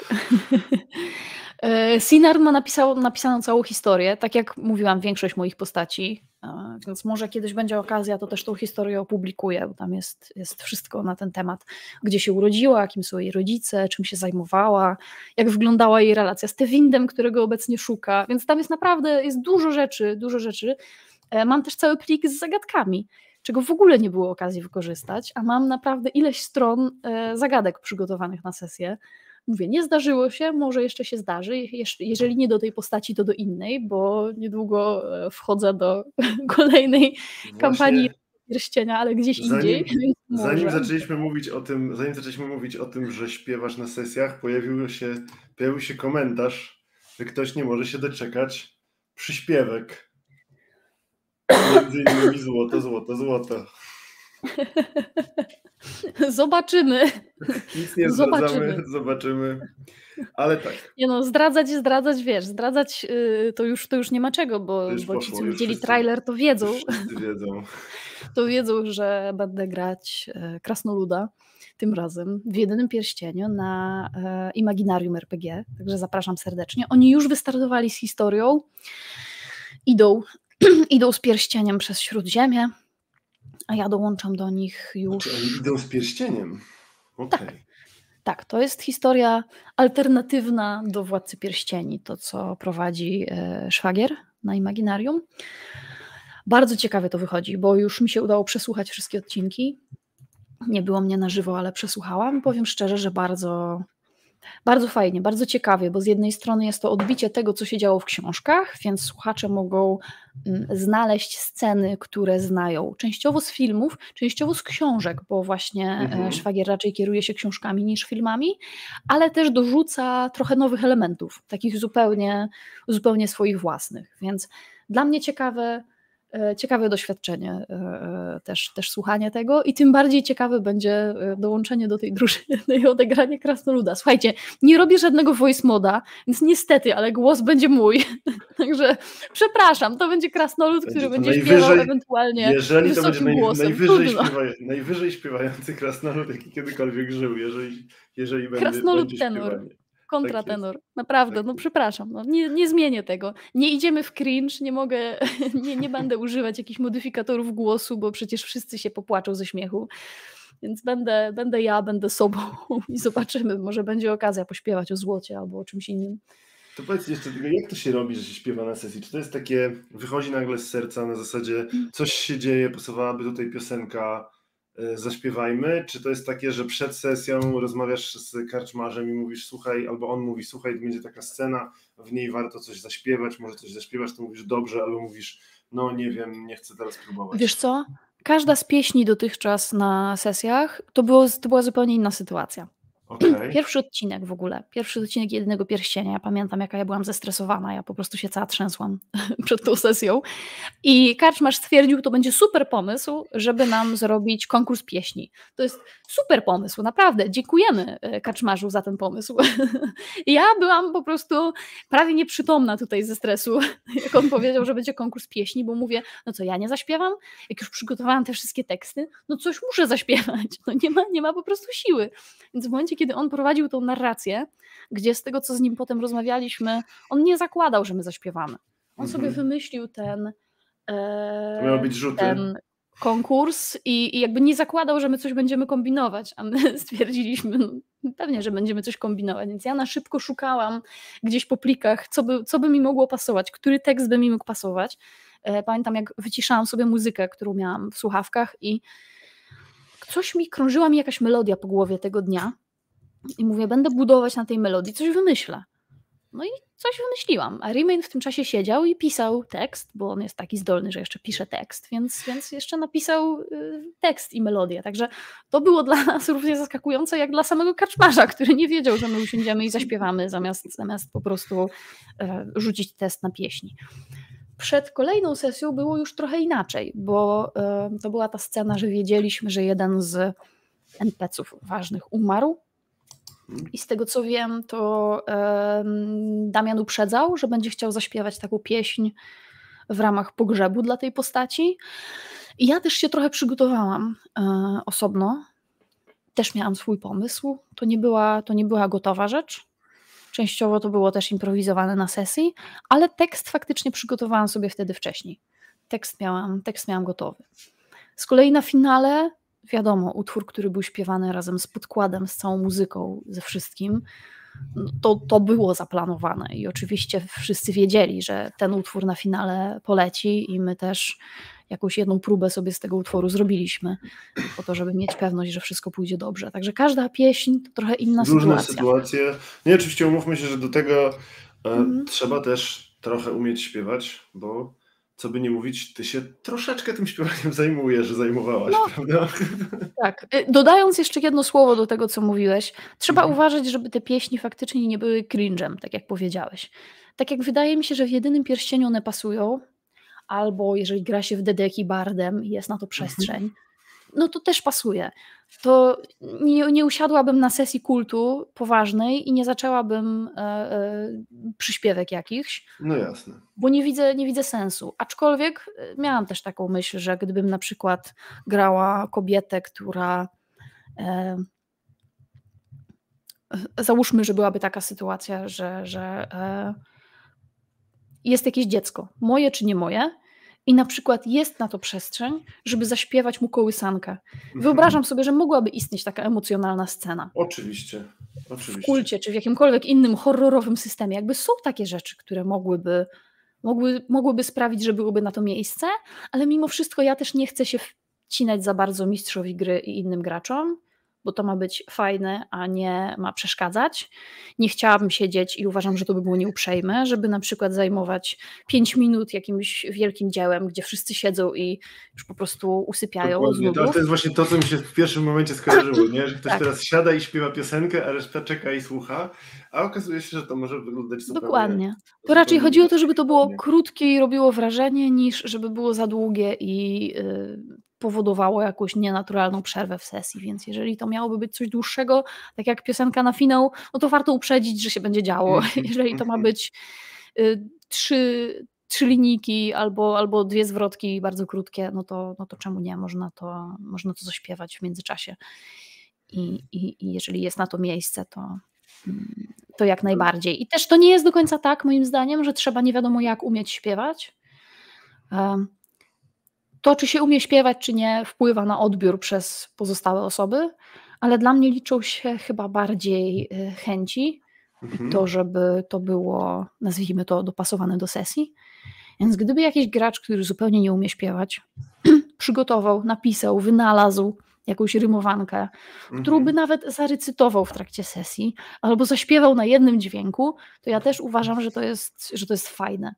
Sinarn ma napisał, napisaną całą historię, tak jak mówiłam, większość moich postaci, więc może kiedyś będzie okazja, to też tą historię opublikuję, bo tam jest, jest wszystko na ten temat, gdzie się urodziła, kim są jej rodzice, czym się zajmowała, jak wyglądała jej relacja z Tewindem, którego obecnie szuka, więc tam jest naprawdę, jest dużo rzeczy, dużo rzeczy. Mam też cały plik z zagadkami, czego w ogóle nie było okazji wykorzystać, a mam naprawdę ileś stron zagadek przygotowanych na sesję. Mówię, nie zdarzyło się, może jeszcze się zdarzy, jeżeli nie do tej postaci, to do innej, bo niedługo wchodzę do kolejnej Właśnie kampanii Pierścienia, ale gdzieś zanim, indziej. Zanim zaczęliśmy mówić o tym, zanim zaczęliśmy mówić o tym, że śpiewasz na sesjach, pojawił się, pojawił się komentarz, że ktoś nie może się doczekać przyśpiewek. Między innymi złoto, złoto, złoto. Zobaczymy. Nic nie zdradzamy, zobaczymy. zobaczymy. Ale tak. Nie no, zdradzać, zdradzać, wiesz, zdradzać yy, to, już, to już nie ma czego, bo, bo poszło, ci, co widzieli wszyscy, trailer, to wiedzą. Wszyscy wiedzą. To wiedzą, że będę grać e, Krasnoluda tym razem w Jedynym Pierścieniu na e, Imaginarium er pe gie, także zapraszam serdecznie. Oni już wystartowali z historią, idą, idą z pierścieniem przez Śródziemie, a ja dołączam do nich już... Znaczy, oni idą z pierścieniem? Okay. Tak. Tak, to jest historia alternatywna do Władcy Pierścieni, to co prowadzi e, szwagier na Imaginarium. Bardzo ciekawie to wychodzi, bo już mi się udało przesłuchać wszystkie odcinki. Nie było mnie na żywo, ale przesłuchałam. Powiem szczerze, że bardzo, bardzo fajnie, bardzo ciekawie, bo z jednej strony jest to odbicie tego, co się działo w książkach, więc słuchacze mogą znaleźć sceny, które znają częściowo z filmów, częściowo z książek, bo właśnie mhm. szwagier raczej kieruje się książkami niż filmami, ale też dorzuca trochę nowych elementów, takich zupełnie, zupełnie swoich własnych, więc dla mnie ciekawe, ciekawe doświadczenie też, też słuchanie tego i tym bardziej ciekawe będzie dołączenie do tej drużyny i odegranie Krasnoluda. Słuchajcie, nie robię żadnego voice moda, więc niestety, ale głos będzie mój. Także przepraszam, to będzie Krasnolud, będzie który będzie śpiewał ewentualnie jeżeli wysokim to będzie głosem. Najwyżej, śpiewa, najwyżej śpiewający Krasnolud, jaki kiedykolwiek żył, jeżeli, jeżeli będzie, Krasnolud będzie tenor. śpiewanie. Kontratenor, tak naprawdę, tak no przepraszam, no, nie, nie zmienię tego. Nie idziemy w cringe, nie mogę, nie, nie będę używać jakichś modyfikatorów głosu, bo przecież wszyscy się popłaczą ze śmiechu. Więc będę, będę ja, będę sobą i zobaczymy, może będzie okazja pośpiewać o złocie albo o czymś innym. To powiedz jeszcze, jak to się robi, że się śpiewa na sesji? Czy to jest takie, wychodzi nagle z serca na zasadzie coś się dzieje, pasowałaby tutaj piosenka, zaśpiewajmy, czy to jest takie, że przed sesją rozmawiasz z karczmarzem i mówisz słuchaj, albo on mówi słuchaj, będzie taka scena, w niej warto coś zaśpiewać, może coś zaśpiewasz, to mówisz dobrze, albo mówisz no nie wiem, nie chcę teraz próbować. Wiesz co? Każda z pieśni dotychczas na sesjach to, było, to była zupełnie inna sytuacja. Okej. Pierwszy odcinek w ogóle, pierwszy odcinek Jedynego Pierścienia. Ja pamiętam, jaka ja byłam zestresowana. Ja po prostu się cała trzęsłam przed tą sesją. I karczmarz stwierdził, to będzie super pomysł, żeby nam zrobić konkurs pieśni. To jest super pomysł, naprawdę. Dziękujemy e, karczmarzu za ten pomysł. Ja byłam po prostu prawie nieprzytomna tutaj ze stresu, jak on powiedział, że będzie konkurs pieśni, bo mówię, no co, ja nie zaśpiewam? Jak już przygotowałam te wszystkie teksty, no coś muszę zaśpiewać. No nie ma, nie ma po prostu siły. Więc w momencie, kiedy on prowadził tą narrację, gdzie z tego, co z nim potem rozmawialiśmy, on nie zakładał, że my zaśpiewamy. On Mhm. sobie wymyślił ten, To miały e, być rzuty. ten konkurs i, i jakby nie zakładał, że my coś będziemy kombinować, a my stwierdziliśmy, no, pewnie, że będziemy coś kombinować, więc ja na szybko szukałam gdzieś po plikach, co by, co by mi mogło pasować, który tekst by mi mógł pasować. E, Pamiętam, jak wyciszałam sobie muzykę, którą miałam w słuchawkach i coś mi, krążyła mi jakaś melodia po głowie tego dnia i mówię, będę budować na tej melodii, coś wymyślę. No i coś wymyśliłam, a Remain w tym czasie siedział i pisał tekst, bo on jest taki zdolny, że jeszcze pisze tekst, więc, więc jeszcze napisał y, tekst i melodię, także to było dla nas równie zaskakujące jak dla samego karczmarza, który nie wiedział, że my usiądziemy i zaśpiewamy zamiast, zamiast po prostu e, rzucić test na pieśni. Przed kolejną sesją było już trochę inaczej, bo e, to była ta scena, że wiedzieliśmy, że jeden z en pe ce ów ważnych umarł. I z tego co wiem, to e, Damian uprzedzał, że będzie chciał zaśpiewać taką pieśń w ramach pogrzebu dla tej postaci. I ja też się trochę przygotowałam e, osobno. Też miałam swój pomysł. To nie była, to nie była gotowa rzecz. Częściowo to było też improwizowane na sesji, ale tekst faktycznie przygotowałam sobie wtedy wcześniej. Tekst miałam, tekst miałam gotowy. Z kolei na finale, wiadomo, utwór, który był śpiewany razem z podkładem, z całą muzyką, ze wszystkim, to, to było zaplanowane i oczywiście wszyscy wiedzieli, że ten utwór na finale poleci i my też jakąś jedną próbę sobie z tego utworu zrobiliśmy, po to, żeby mieć pewność, że wszystko pójdzie dobrze. Także każda pieśń to trochę inna Różne sytuacja. sytuacje. Nie, oczywiście umówmy się, że do tego e, Mhm. trzeba też trochę umieć śpiewać, bo co by nie mówić, ty się troszeczkę tym śpiewaniem zajmujesz, zajmowałaś, No. prawda? Tak. Y, Dodając jeszcze jedno słowo do tego, co mówiłeś, trzeba Mhm. uważać, żeby te pieśni faktycznie nie były cringe'em, tak jak powiedziałeś. Tak jak wydaje mi się, że w Jedynym Pierścieniu one pasują, albo jeżeli gra się w Dedeki bardem i jest na to przestrzeń, no to też pasuje. To nie, nie usiadłabym na sesji kultu poważnej i nie zaczęłabym e, e, przyśpiewek jakichś, No jasne. bo nie widzę, nie widzę sensu. Aczkolwiek e, miałam też taką myśl, że gdybym na przykład grała kobietę, która e, załóżmy, że byłaby taka sytuacja, że, że e, jest jakieś dziecko, moje czy nie moje, i na przykład jest na to przestrzeń, żeby zaśpiewać mu kołysankę. Mhm. Wyobrażam sobie, że mogłaby istnieć taka emocjonalna scena. Oczywiście. W Oczywiście. kulcie, czy w jakimkolwiek innym horrorowym systemie. Jakby są takie rzeczy, które mogłyby, mogły, mogłyby sprawić, że byłoby na to miejsce, ale mimo wszystko ja też nie chcę się wcinać za bardzo mistrzowi gry i innym graczom, bo to ma być fajne, a nie ma przeszkadzać. Nie chciałabym siedzieć i uważam, że to by było nieuprzejme, żeby na przykład zajmować pięć minut jakimś wielkim dziełem, gdzie wszyscy siedzą i już po prostu usypiają z Dokładnie. To, nudów. to jest właśnie to, co mi się w pierwszym momencie skojarzyło, nie? Że ktoś Tak. teraz siada i śpiewa piosenkę, a reszta czeka i słucha, a okazuje się, że to może wyglądać zupełnie... Dokładnie. To raczej zupełnie chodzi o to, żeby to było inaczej. krótkie i robiło wrażenie, niż żeby było za długie i y, powodowało jakąś nienaturalną przerwę w sesji, więc jeżeli to miałoby być coś dłuższego, tak jak piosenka na finał, no to warto uprzedzić, że się będzie działo. Mhm, Jeżeli to ma mhm. być y, trzy, trzy linijki albo, albo dwie zwrotki bardzo krótkie, no to, no to czemu nie? Można to, można to zaśpiewać w międzyczasie. I, i, I jeżeli jest na to miejsce, to, mm, to jak najbardziej. I też to nie jest do końca tak, moim zdaniem, że trzeba nie wiadomo jak umieć śpiewać. Em, To, czy się umie śpiewać, czy nie, wpływa na odbiór przez pozostałe osoby, ale dla mnie liczą się chyba bardziej y, chęci i Mhm. to, żeby to było, nazwijmy to, dopasowane do sesji. Więc gdyby jakiś gracz, który zupełnie nie umie śpiewać, przygotował, napisał, wynalazł jakąś rymowankę, którą by Mhm. nawet zarecytował w trakcie sesji, albo zaśpiewał na jednym dźwięku, to ja też uważam, że to jest, że to jest fajne.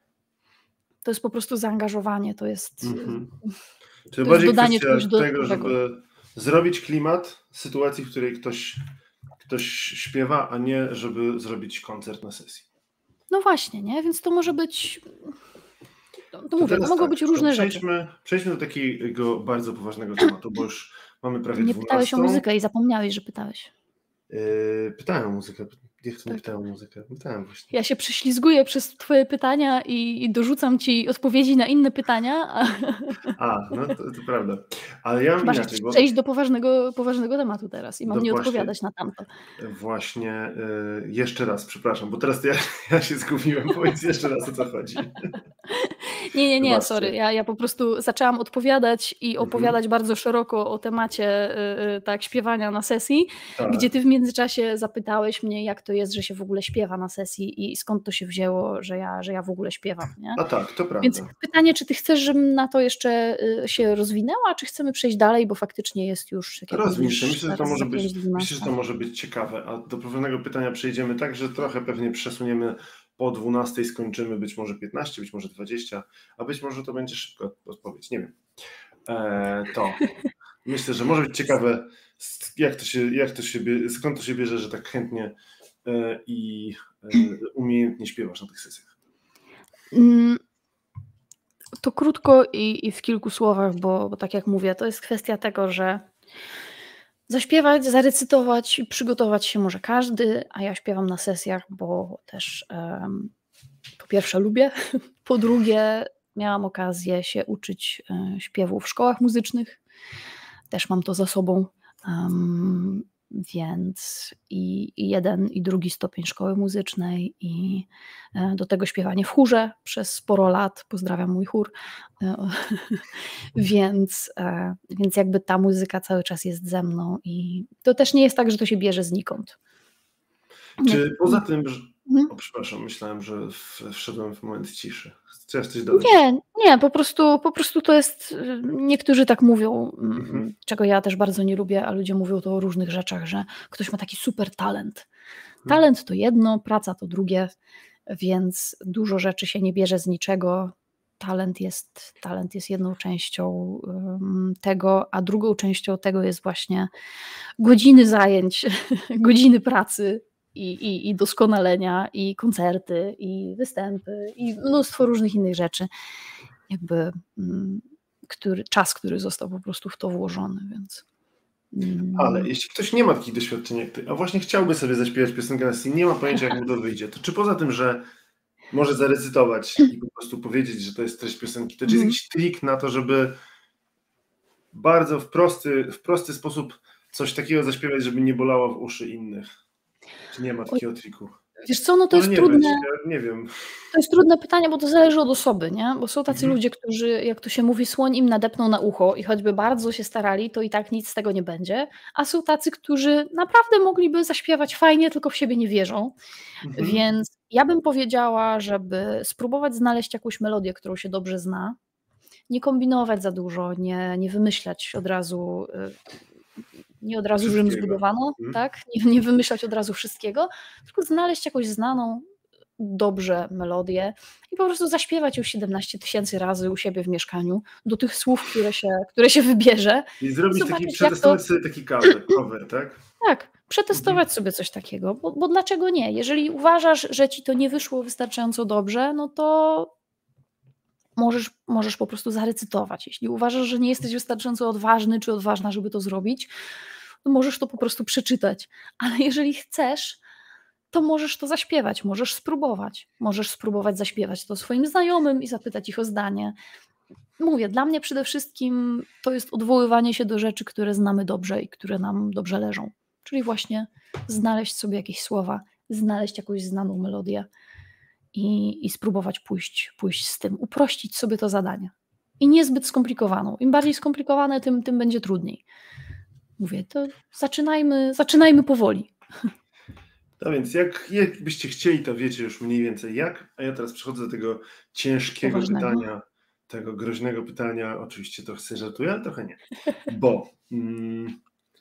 To jest po prostu zaangażowanie, to jest, Mhm. to Czyli jest bardziej dodanie kwestia czegoś tego, dodatkowego. żeby zrobić klimat sytuacji, w której ktoś, ktoś ktoś śpiewa, a nie żeby zrobić koncert na sesji. No właśnie, nie? Więc to może być, to, to To mówię, to teraz mogą tak, być to różne rzeczy. przejdźmy, przejdźmy do takiego bardzo poważnego tematu, bo już mamy prawie Nie pytałeś o dwunastą. muzykę i zapomniałeś, że pytałeś. Yy, pytałem o muzykę. Jak to nie Tak. pytałem o muzykę? Pytałem właśnie. Ja się prześlizguję przez twoje pytania i, i dorzucam ci odpowiedzi na inne pytania, a A, no to, to prawda. Ale ja mam masz inaczej, bo przejść do poważnego, poważnego tematu teraz i mam do nie właśnie, odpowiadać na tamto. właśnie yy, jeszcze raz, przepraszam, bo teraz to ja, ja się zgubiłem. Powiedz jeszcze raz, o co chodzi. Nie, nie, nie, Wybaczcie. sorry. Ja, ja po prostu zaczęłam odpowiadać i Mhm. opowiadać bardzo szeroko o temacie y, y, tak, śpiewania na sesji, Tak. gdzie ty w międzyczasie zapytałeś mnie, jak to jest, że się w ogóle śpiewa na sesji i skąd to się wzięło, że ja, że ja w ogóle śpiewam. Nie? A tak, to prawda. Więc pytanie, czy ty chcesz, żebym na to jeszcze y, się rozwinęła, czy chcemy przejść dalej, bo faktycznie jest już, jak Rozwin się. mówisz, Myślę, że to teraz może za być, pięć dwanaście. myślę, że to może być ciekawe, a do pewnego pytania przejdziemy tak, że trochę pewnie przesuniemy po dwunastej, skończymy być może piętnaście, być może dwadzieścia, a być może to będzie szybka odpowiedź, nie wiem. E, to myślę, że może być ciekawe, jak to się, jak to się, skąd to się bierze, że tak chętnie e, i e, umiejętnie śpiewasz na tych sesjach. Mm, To krótko i, i w kilku słowach, bo, bo tak jak mówię, to jest kwestia tego, że zaśpiewać, zarecytować i przygotować się może każdy, a ja śpiewam na sesjach, bo też um, po pierwsze lubię, po drugie miałam okazję się uczyć e, śpiewu w szkołach muzycznych, też mam to za sobą, um, więc i, i jeden i drugi stopień szkoły muzycznej i e, do tego śpiewanie w chórze przez sporo lat, pozdrawiam mój chór, e, więc, e, więc jakby ta muzyka cały czas jest ze mną i to też nie jest tak, że to się bierze znikąd. Czy poza tym, że... Mhm. O, przepraszam, myślałem, że w- wszedłem w moment ciszy. Chciałeś coś dodać? Nie, nie, po prostu, po prostu to jest, y, niektórzy tak mówią, mm, Mhm. czego ja też bardzo nie lubię, a ludzie mówią to o różnych rzeczach, że ktoś ma taki super talent. Talent to jedno, praca to drugie, więc dużo rzeczy się nie bierze z niczego. Talent jest, talent jest jedną częścią ym, tego, a drugą częścią tego jest właśnie godziny zajęć, godziny pracy i, i, i doskonalenia, i koncerty, i występy, i mnóstwo różnych innych rzeczy. Jakby mm, który, czas, który został po prostu w to włożony, więc... mm, Ale jeśli ktoś nie ma takich doświadczeń jak ty, a właśnie chciałby sobie zaśpiewać piosenkę na sesji, nie ma pojęcia, jak mu to wyjdzie, to czy poza tym, że może zarecytować i po prostu powiedzieć, że to jest treść piosenki, to czy jest Mhm. jakiś trik na to, żeby bardzo w prosty, w prosty sposób coś takiego zaśpiewać, żeby nie bolało w uszy innych? Czy nie ma takiego triku? Wiesz co, no to Może jest nie trudne. być, ja nie wiem. To jest trudne pytanie, bo to zależy od osoby, nie? Bo są tacy Mhm. ludzie, którzy, jak to się mówi, słoń im nadepną na ucho i choćby bardzo się starali, to i tak nic z tego nie będzie. A są tacy, którzy naprawdę mogliby zaśpiewać fajnie, tylko w siebie nie wierzą. Mhm. Więc ja bym powiedziała, żeby spróbować znaleźć jakąś melodię, którą się dobrze zna. Nie kombinować za dużo, nie, nie wymyślać od razu, y, nie od razu Rzym Wszystkiego. zbudowano, Mhm. tak? Nie, nie wymyślać od razu wszystkiego, tylko znaleźć jakąś znaną dobrze melodię i po prostu zaśpiewać ją siedemnaście tysięcy razy u siebie w mieszkaniu do tych słów, które się, które się wybierze. I zrobić taki, Zobaczyć, jak to... przetestować sobie taki cover, cover, tak? Tak, przetestować sobie coś takiego, bo, bo dlaczego nie? Jeżeli uważasz, że ci to nie wyszło wystarczająco dobrze, no to możesz, możesz po prostu zarecytować. Jeśli uważasz, że nie jesteś wystarczająco odważny czy odważna, żeby to zrobić, to możesz to po prostu przeczytać. Ale jeżeli chcesz, to możesz to zaśpiewać, możesz spróbować. Możesz spróbować zaśpiewać to swoim znajomym i zapytać ich o zdanie. Mówię, dla mnie przede wszystkim to jest odwoływanie się do rzeczy, które znamy dobrze i które nam dobrze leżą. Czyli właśnie znaleźć sobie jakieś słowa, znaleźć jakąś znaną melodię i, i spróbować pójść, pójść z tym, uprościć sobie to zadanie. I niezbyt skomplikowaną. Im bardziej skomplikowane, tym, tym będzie trudniej. Mówię, to zaczynajmy, zaczynajmy powoli. No więc jak, jak byście chcieli, to wiecie już mniej więcej jak, a ja teraz przechodzę do tego ciężkiego Poważnego. pytania, tego groźnego pytania, oczywiście to chcę żartuję, ale trochę nie, bo mm,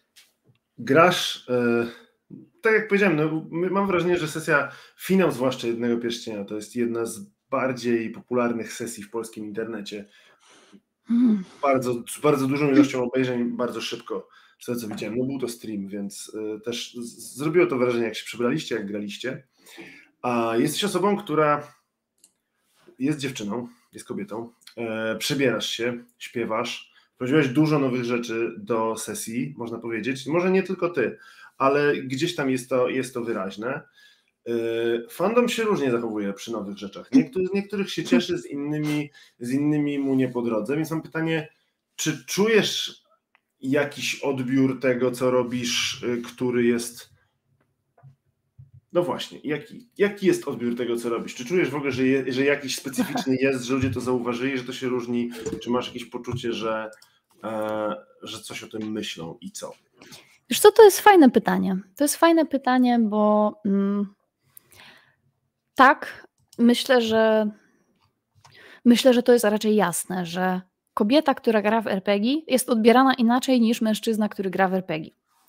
grasz, e, tak jak powiedziałem, no, mam wrażenie, że sesja finał, zwłaszcza Jednego Pierścienia, to jest jedna z bardziej popularnych sesji w polskim internecie, Hmm. bardzo, z bardzo dużą ilością obejrzeń, bardzo szybko. z tego co widziałem, no był to stream, więc y, też z- zrobiło to wrażenie, jak się przebraliście, jak graliście. A jesteś osobą, która jest dziewczyną, jest kobietą, e, przebierasz się, śpiewasz, wprowadziłeś dużo nowych rzeczy do sesji, można powiedzieć. Może nie tylko ty, ale gdzieś tam jest to, jest to wyraźne. E, Fandom się różnie zachowuje przy nowych rzeczach. Niektórych, z niektórych się cieszy, z innymi, z innymi mu nie po drodze. Więc mam pytanie, czy czujesz jakiś odbiór tego, co robisz, y, który jest... No właśnie, jaki, jaki jest odbiór tego, co robisz? Czy czujesz w ogóle, że, je, że jakiś specyficzny jest, że ludzie to zauważyli, że to się różni? Czy masz jakieś poczucie, że, e, że coś o tym myślą i co? Wiesz co, to jest fajne pytanie. To jest fajne pytanie, bo mm, tak, myślę, że myślę, że to jest raczej jasne, że kobieta, która gra w er pe gie jest odbierana inaczej niż mężczyzna, który gra w er pe gie.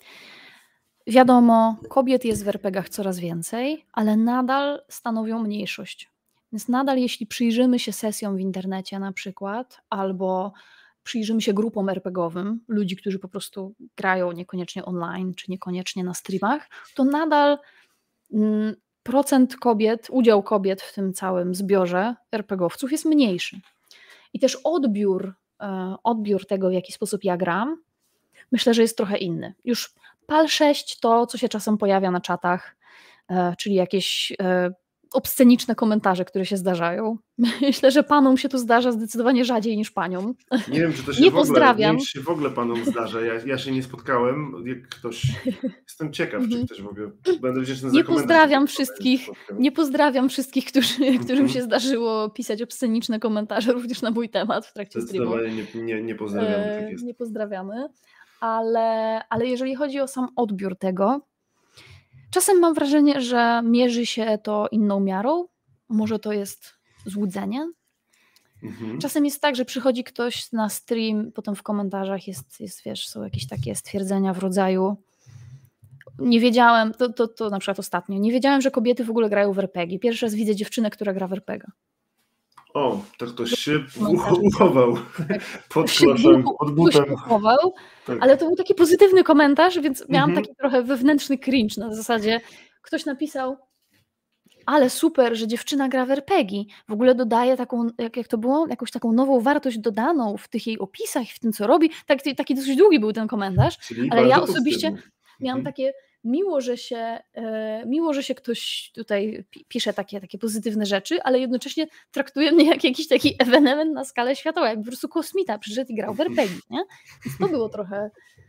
Wiadomo, kobiet jest w er pe gach coraz więcej, ale nadal stanowią mniejszość. Więc nadal jeśli przyjrzymy się sesjom w internecie na przykład, albo przyjrzymy się grupom er pe gowym, ludzi, którzy po prostu grają niekoniecznie online, czy niekoniecznie na streamach, to nadal mm, procent kobiet, udział kobiet w tym całym zbiorze er pe gowców jest mniejszy. I też odbiór, e, odbiór tego, w jaki sposób ja gram, myślę, że jest trochę inny. Już pal sześć to, co się czasem pojawia na czatach, e, czyli jakieś e, obsceniczne komentarze, które się zdarzają. Myślę, że panom się to zdarza zdecydowanie rzadziej niż paniom. Nie wiem, czy to się Nie w ogóle, nie pozdrawiam. wiem, czy się w ogóle panom zdarza. Ja, ja się nie spotkałem. Jak ktoś, jestem ciekaw, czy Mhm. ktoś w ogóle, będę wdzięczny za Nie komentarz. pozdrawiam jak wszystkich, się spotkam. nie pozdrawiam wszystkich, którzy, którym Mhm. się zdarzyło pisać obsceniczne komentarze również na mój temat w trakcie streamu. Zdecydowanie nie, nie, nie pozdrawiamy, tak E, jest. Nie pozdrawiamy, ale, ale jeżeli chodzi o sam odbiór tego, czasem mam wrażenie, że mierzy się to inną miarą. Może to jest złudzenie. Mhm. Czasem jest tak, że przychodzi ktoś na stream, potem w komentarzach jest, jest wiesz, są jakieś takie stwierdzenia w rodzaju nie wiedziałem, to, to, to na przykład ostatnio, nie wiedziałem, że kobiety w ogóle grają w er pe gie. Pierwszy raz widzę dziewczynę, która gra w er pe gie. O, tak ktoś się Komentarze. uchował Tak. pod Ktoś się kloszem, ucho- pod ktoś się butem. uchował, Tak. ale to był taki pozytywny komentarz, więc miałam Mhm. taki trochę wewnętrzny cringe na zasadzie, ktoś napisał, ale super, że dziewczyna gra w er pe gie, w ogóle dodaje taką, jak, jak to było, jakąś taką nową wartość dodaną w tych jej opisach, w tym co robi, tak, taki dosyć długi był ten komentarz, Czyli ale bardzo ja osobiście pozytywny. miałam Mhm. takie, miło, że się, e, miło, że się ktoś tutaj pi- pisze takie, takie pozytywne rzeczy, ale jednocześnie traktuje mnie jak jakiś taki ewenement na skalę światową, jak po prostu kosmita przyszedł i grał w er pe gie, nie? Więc to było trochę,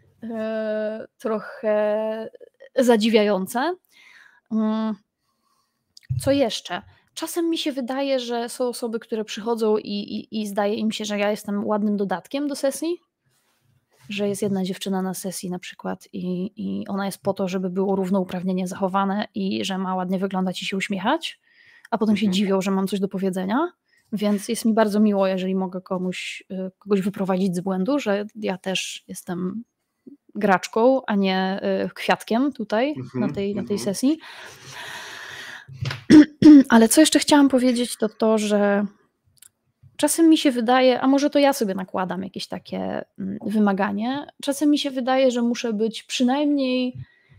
e, trochę zadziwiające. Mm. Co jeszcze? Czasem mi się wydaje, że są osoby, które przychodzą i, i, i zdaje im się, że ja jestem ładnym dodatkiem do sesji, że jest jedna dziewczyna na sesji na przykład i, i ona jest po to, żeby było równouprawnienie zachowane i że ma ładnie wyglądać i się uśmiechać, a potem się Mhm. dziwią, że mam coś do powiedzenia, więc jest mi bardzo miło, jeżeli mogę komuś, y, kogoś wyprowadzić z błędu, że ja też jestem graczką, a nie y, kwiatkiem tutaj Mhm, na tej, na tej mhm. sesji. Ale co jeszcze chciałam powiedzieć, to to, że czasem mi się wydaje, a może to ja sobie nakładam jakieś takie mm, wymaganie, czasem mi się wydaje, że muszę być przynajmniej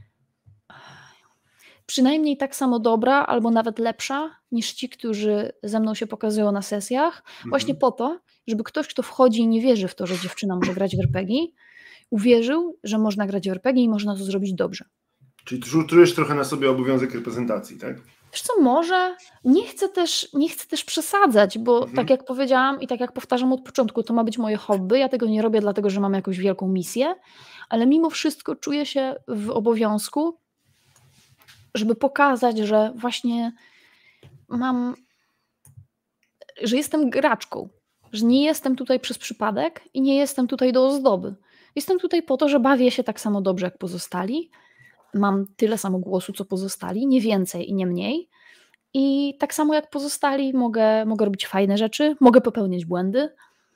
przynajmniej tak samo dobra, albo nawet lepsza niż ci, którzy ze mną się pokazują na sesjach, właśnie Mhm. po to, żeby ktoś, kto wchodzi i nie wierzy w to, że dziewczyna może grać w er pe gie, uwierzył, że można grać w er pe gie i można to zrobić dobrze. Czyli czu- czujesz trochę na sobie obowiązek reprezentacji, tak? Wiesz co, może nie chcę też, nie chcę też przesadzać, bo Mhm. tak jak powiedziałam i tak jak powtarzam od początku, to ma być moje hobby, ja tego nie robię dlatego, że mam jakąś wielką misję, ale mimo wszystko czuję się w obowiązku, żeby pokazać, że właśnie mam, że jestem graczką, że nie jestem tutaj przez przypadek i nie jestem tutaj do ozdoby. Jestem tutaj po to, że bawię się tak samo dobrze jak pozostali, mam tyle samo głosu co pozostali, nie więcej i nie mniej. I tak samo jak pozostali mogę, mogę robić fajne rzeczy, mogę popełniać błędy.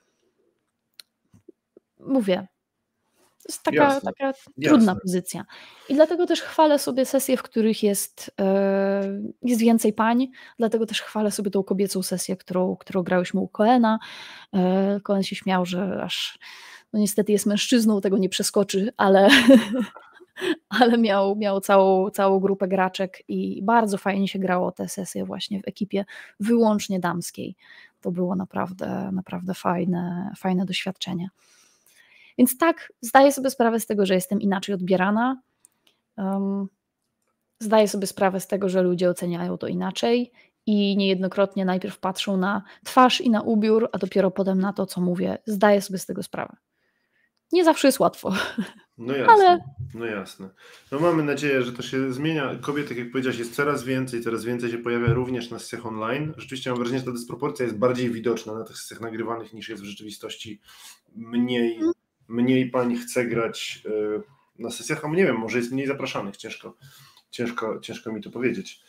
Mówię, to jest taka, Jasne, taka trudna jasne. pozycja. I dlatego też chwalę sobie sesje, w których jest, e, jest więcej pań, dlatego też chwalę sobie tą kobiecą sesję, którą, którą grałyśmy u Koena. E, Koen się śmiał, że aż no niestety jest mężczyzną, tego nie przeskoczy, ale, ale miał, miał całą, całą grupę graczek i bardzo fajnie się grało te sesje właśnie w ekipie wyłącznie damskiej. To było naprawdę, naprawdę fajne, fajne doświadczenie. Więc tak, zdaję sobie sprawę z tego, że jestem inaczej odbierana. Um, zdaję sobie sprawę z tego, że ludzie oceniają to inaczej i niejednokrotnie najpierw patrzą na twarz i na ubiór, a dopiero potem na to, co mówię. Zdaję sobie z tego sprawę. Nie zawsze jest łatwo. No jasne, ale... no jasne. No mamy nadzieję, że to się zmienia. Kobiet, tak jak powiedziałeś, jest coraz więcej, coraz więcej się pojawia również na sesjach online. Rzeczywiście mam wrażenie, że ta dysproporcja jest bardziej widoczna na tych sesjach nagrywanych niż jest w rzeczywistości. Mniej, hmm. mniej pań chce grać na sesjach, a nie wiem, może jest mniej zapraszanych, ciężko, ciężko, ciężko mi to powiedzieć.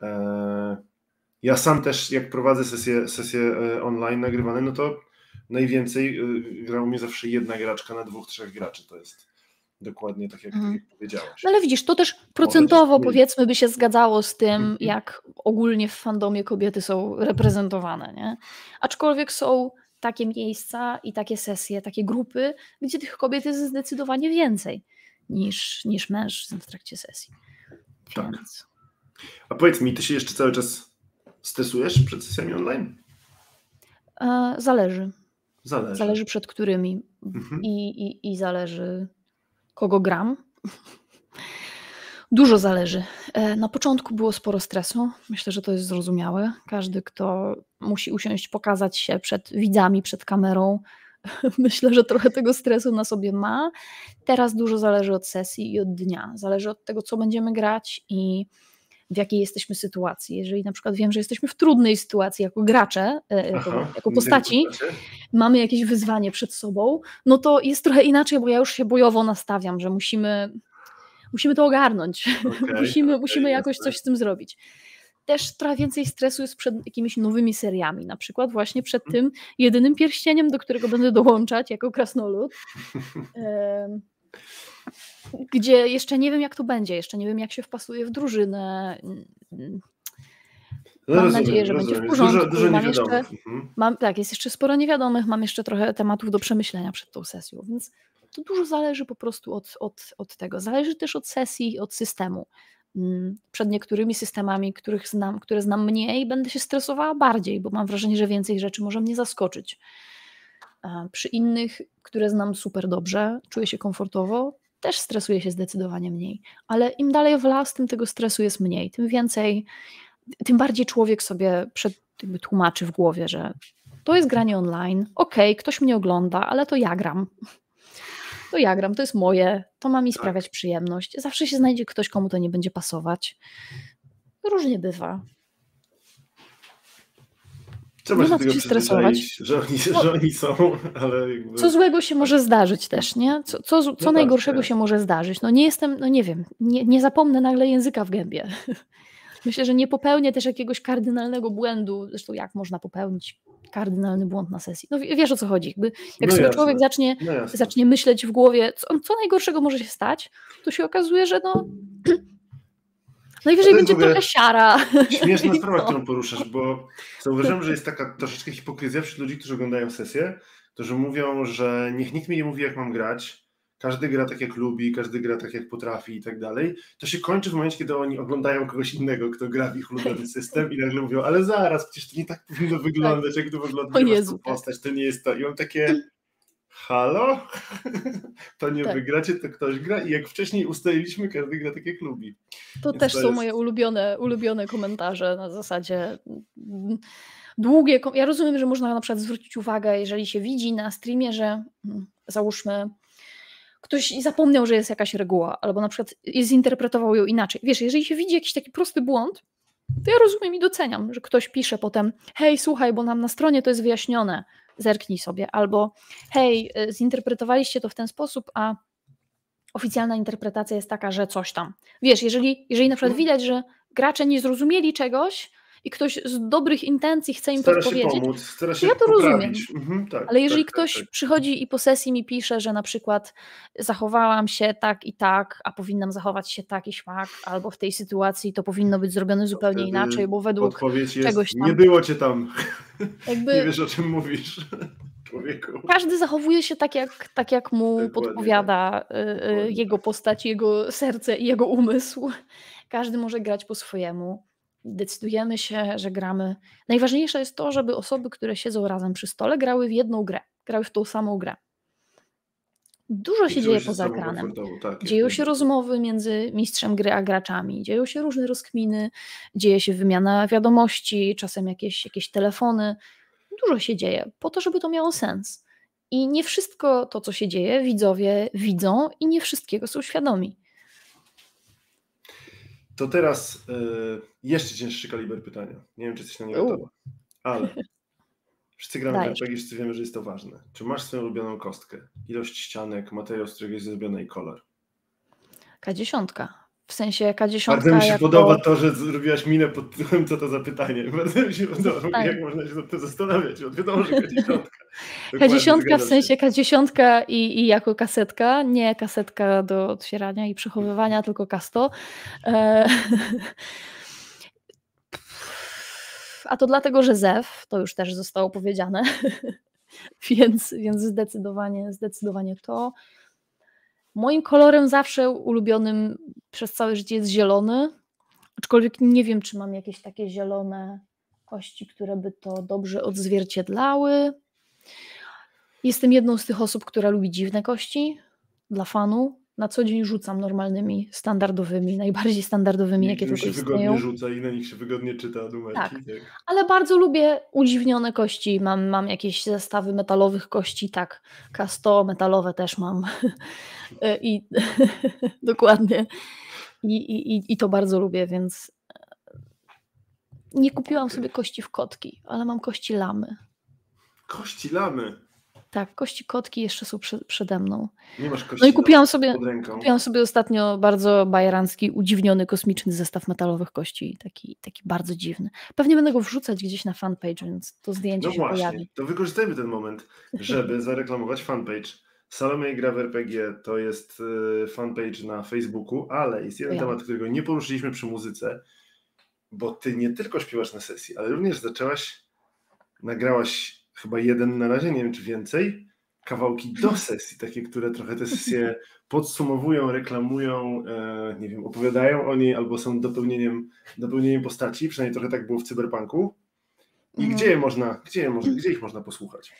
Ja sam też, jak prowadzę sesje, sesje online nagrywane, no to najwięcej grała mnie zawsze jedna graczka na dwóch, trzech graczy. To jest dokładnie tak, jak, mm. tak jak powiedziałaś. No ale widzisz, to też procentowo powiedzmy by się zgadzało z tym, mm-hmm. jak ogólnie w fandomie kobiety są reprezentowane, nie? Aczkolwiek są takie miejsca i takie sesje, takie grupy, gdzie tych kobiet jest zdecydowanie więcej niż, niż mężczyzn w trakcie sesji. Tak. Więc... A powiedz mi, ty się jeszcze cały czas stresujesz przed sesjami online? E, zależy. Zależy. Zależy przed którymi mhm. I, i, i zależy kogo gram. Dużo zależy. Na początku było sporo stresu. Myślę, że to jest zrozumiałe. Każdy, kto musi usiąść, pokazać się przed widzami, przed kamerą, myślę, że trochę tego stresu na sobie ma. Teraz dużo zależy od sesji i od dnia. Zależy od tego, co będziemy grać i w jakiej jesteśmy sytuacji. Jeżeli na przykład wiem, że jesteśmy w trudnej sytuacji jako gracze, jako, Aha, jako postaci, mamy jakieś wyzwanie przed sobą, no to jest trochę inaczej, bo ja już się bojowo nastawiam, że musimy, musimy to ogarnąć. Okay, musimy, okay, musimy jakoś jasne. coś z tym zrobić. Też trochę więcej stresu jest przed jakimiś nowymi seriami, na przykład właśnie przed tym jedynym pierścieniem, do którego będę dołączać jako krasnolud. Gdzie jeszcze nie wiem, jak to będzie, jeszcze nie wiem, jak się wpasuje w drużynę. Mam no rozumiem, nadzieję, że rozumiem. będzie w porządku. Dużo, dużo mam jeszcze, mhm. mam, tak, jest jeszcze sporo niewiadomych, mam jeszcze trochę tematów do przemyślenia przed tą sesją, więc to dużo zależy po prostu od, od, od tego. Zależy też od sesji, od systemu. Przed niektórymi systemami, których znam, które znam mniej, będę się stresowała bardziej, bo mam wrażenie, że więcej rzeczy może mnie zaskoczyć. Przy innych, które znam super dobrze, czuję się komfortowo, też stresuję się zdecydowanie mniej, ale im dalej w las, tym tego stresu jest mniej, tym więcej, tym bardziej człowiek sobie przed, jakby tłumaczy w głowie, że to jest granie online, okej, okay, ktoś mnie ogląda, ale to ja gram. To ja gram, to jest moje, to ma mi sprawiać tak. przyjemność. Zawsze się znajdzie ktoś, komu to nie będzie pasować. Różnie bywa. Trzeba się tego stresować, że oni, no, że oni są, ale jakby... Co złego się może zdarzyć też, nie? Co, co, co no najgorszego tak, się może zdarzyć? No nie jestem, no nie wiem, nie, nie zapomnę nagle języka w gębie. Myślę, że nie popełnię też jakiegoś kardynalnego błędu. Zresztą jak można popełnić kardynalny błąd na sesji? No wiesz, o co chodzi. Jakby, jak no sobie jasne. człowiek zacznie, no zacznie myśleć w głowie, co, co najgorszego może się stać, to się okazuje, że no... Najwyżej będzie trochę siara. Śmieszna sprawa, którą poruszasz, bo zauważyłem, że jest taka troszeczkę hipokryzja wśród ludzi, którzy oglądają sesję, którzy mówią, że niech nikt mi nie mówi, jak mam grać, każdy gra tak, jak lubi, każdy gra tak, jak potrafi i tak dalej. To się kończy w momencie, kiedy oni oglądają kogoś innego, kto gra w ich ulubiony system i nagle mówią, ale zaraz, przecież to nie tak powinno wyglądać, tak. jak to wygląda ta postać, to nie jest to. I mam takie... Halo? To nie tak. wygracie, to ktoś gra i jak wcześniej ustaliliśmy, każdy gra tak jak lubi. To Więc też to są jest... moje ulubione, ulubione komentarze na zasadzie długie. Ja rozumiem, że można na przykład zwrócić uwagę, jeżeli się widzi na streamie, że załóżmy ktoś zapomniał, że jest jakaś reguła, albo na przykład zinterpretował ją inaczej. Wiesz, jeżeli się widzi jakiś taki prosty błąd, to ja rozumiem i doceniam, że ktoś pisze potem, hej, słuchaj, bo nam na stronie to jest wyjaśnione, zerknij sobie, albo hej, zinterpretowaliście to w ten sposób, a oficjalna interpretacja jest taka, że coś tam. Wiesz, jeżeli, jeżeli na przykład widać, że gracze nie zrozumieli czegoś i ktoś z dobrych intencji chce im stara podpowiedzieć, się pomóc, stara się ja to poprawić. rozumiem. Mhm, tak, ale jeżeli tak, ktoś tak, tak. przychodzi i po sesji mi pisze, że na przykład zachowałam się tak i tak, a powinnam zachować się tak i śmak, albo w tej sytuacji to powinno być zrobione zupełnie inaczej, bo według odpowiedź jest, czegoś tam. Nie było cię tam. Jakby... Nie wiesz, o czym mówisz. człowieku. Każdy zachowuje się tak, jak, tak, jak mu Dokładnie podpowiada tak. y, y, Dokładnie jego tak. postać, jego serce i jego umysł. Każdy może grać po swojemu. Decydujemy się, że gramy. Najważniejsze jest to, żeby osoby, które siedzą razem przy stole, grały w jedną grę, grały w tą samą grę. Dużo I się czuły dzieje się z poza sobą ekranem. komfortowo, tak, jak Dzieją się najbardziej. rozmowy między mistrzem gry a graczami, dzieją się różne rozkminy, dzieje się wymiana wiadomości, czasem jakieś, jakieś telefony. Dużo się dzieje po to, żeby to miało sens. I nie wszystko to, co się dzieje, widzowie widzą i nie wszystkiego są świadomi. To teraz y, jeszcze cięższy kaliber pytania. Nie wiem, czy jesteś na nie U. gotowa, ale wszyscy gramy w Dajesz. er pe gie, wszyscy wiemy, że jest to ważne. Czy masz swoją ulubioną kostkę? Ilość ścianek, materiał, z którego jest zrobiona i kolor? K dziesięć. W sensie K dziesięć Bardzo mi się jako... podoba to, że zrobiłaś minę pod tytułem, co to za pytanie. Bardzo mi się podoba, Tak. jak można się nad tym zastanawiać. Bo wiadomo, że K dziesięć. K dziesięć w zgadzam się. sensie K dziesięć i, i jako kasetka, nie kasetka do otwierania i przechowywania, tylko kasto. E... A to dlatego, że zew, to już też zostało powiedziane, więc, więc zdecydowanie, zdecydowanie to. Moim kolorem zawsze ulubionym przez całe życie jest zielony, aczkolwiek nie wiem, czy mam jakieś takie zielone kości, które by to dobrze odzwierciedlały. Jestem jedną z tych osób, która lubi dziwne kości dla fanu. Na co dzień rzucam normalnymi, standardowymi, najbardziej standardowymi, jakie Niektórym tylko się wygodnie istnieją. rzuca i na nich się wygodnie czyta numerki. Tak, Tak. ale bardzo lubię udziwnione kości. Mam, mam jakieś zestawy metalowych kości, tak, K sto metalowe też mam. I dokładnie. I, i, I to bardzo lubię, więc nie kupiłam Okej. sobie kości w kotki, ale mam kości lamy. Kości lamy. Tak, kości kotki jeszcze są prze, przede mną. Nie masz kości No i kupiłam lamy sobie, pod ręką. kupiłam sobie ostatnio bardzo bajerancki, udziwniony, kosmiczny zestaw metalowych kości. Taki, taki bardzo dziwny. Pewnie będę go wrzucać gdzieś na fanpage, więc to zdjęcie No się właśnie, pojawi. to wykorzystajmy ten moment, żeby zareklamować fanpage. Salome gra w er pe gie to jest y, fanpage na Facebooku, ale jest jeden Ja. temat, którego nie poruszyliśmy przy muzyce, bo ty nie tylko śpiewasz na sesji, ale również zaczęłaś, nagrałaś chyba jeden na razie, nie wiem czy więcej, kawałki do sesji, takie, które trochę te sesje podsumowują, reklamują, e, nie wiem, opowiadają o niej albo są dopełnieniem, dopełnieniem postaci, przynajmniej trochę tak było w Cyberpunku. I Mhm. gdzie je można, gdzie, je można, gdzie ich można posłuchać?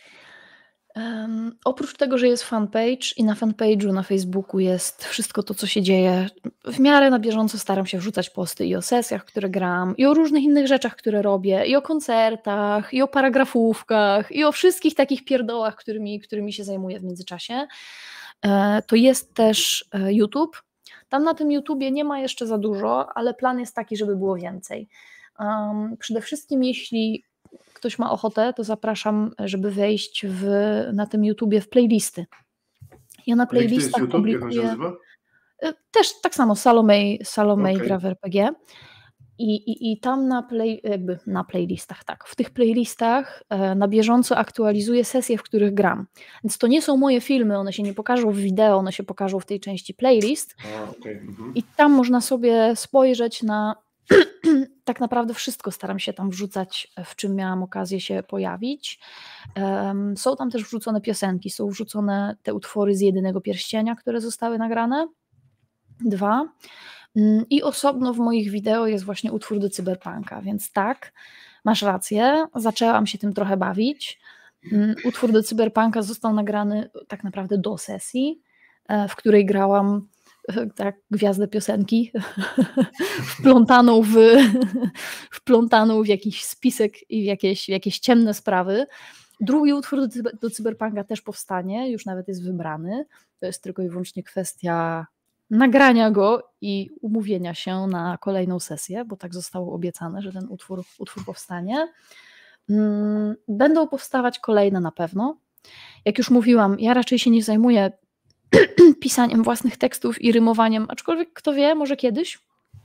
Um, oprócz tego, że jest fanpage i na fanpage'u na Facebooku jest wszystko to, co się dzieje, w miarę na bieżąco staram się wrzucać posty i o sesjach, które gram, i o różnych innych rzeczach, które robię, i o koncertach, i o paragrafówkach, i o wszystkich takich pierdołach, którymi, którymi się zajmuję w międzyczasie. E, to jest też e, YouTube. Tam na tym YouTubie nie ma jeszcze za dużo, ale plan jest taki, żeby było więcej. Um, przede wszystkim jeśli ktoś ma ochotę, to zapraszam, żeby wejść w, na tym YouTubie w playlisty. Ja na A jaki to jest playlistach YouTube? Jak on się publikuję nazywa? y, też tak samo Salomej, Salomej Okej. gra w er pe gie i, i, i tam na, play, jakby na playlistach, tak, w tych playlistach e, na bieżąco aktualizuję sesje, w których gram. Więc to nie są moje filmy, one się nie pokażą w wideo, one się pokażą w tej części playlist A, okej. Mhm. i tam można sobie spojrzeć na tak naprawdę wszystko, staram się tam wrzucać, w czym miałam okazję się pojawić. Um, są tam też wrzucone piosenki, są wrzucone te utwory z Jedynego Pierścienia, które zostały nagrane. Dwa. Mm, I osobno w moich wideo jest właśnie utwór do Cyberpunka, więc tak, masz rację, zaczęłam się tym trochę bawić. Mm, Utwór do Cyberpunka został nagrany tak naprawdę do sesji, e, w której grałam e, tak, gwiazdę piosenki, wplątaną w, wplątaną w jakiś spisek i w jakieś, w jakieś ciemne sprawy. Drugi utwór do, cyber, do Cyberpunka też powstanie, już nawet jest wybrany. To jest tylko i wyłącznie kwestia nagrania go i umówienia się na kolejną sesję, bo tak zostało obiecane, że ten utwór, utwór powstanie. Mm, Będą powstawać kolejne na pewno. Jak już mówiłam, ja raczej się nie zajmuję pisaniem własnych tekstów i rymowaniem, aczkolwiek kto wie, może kiedyś.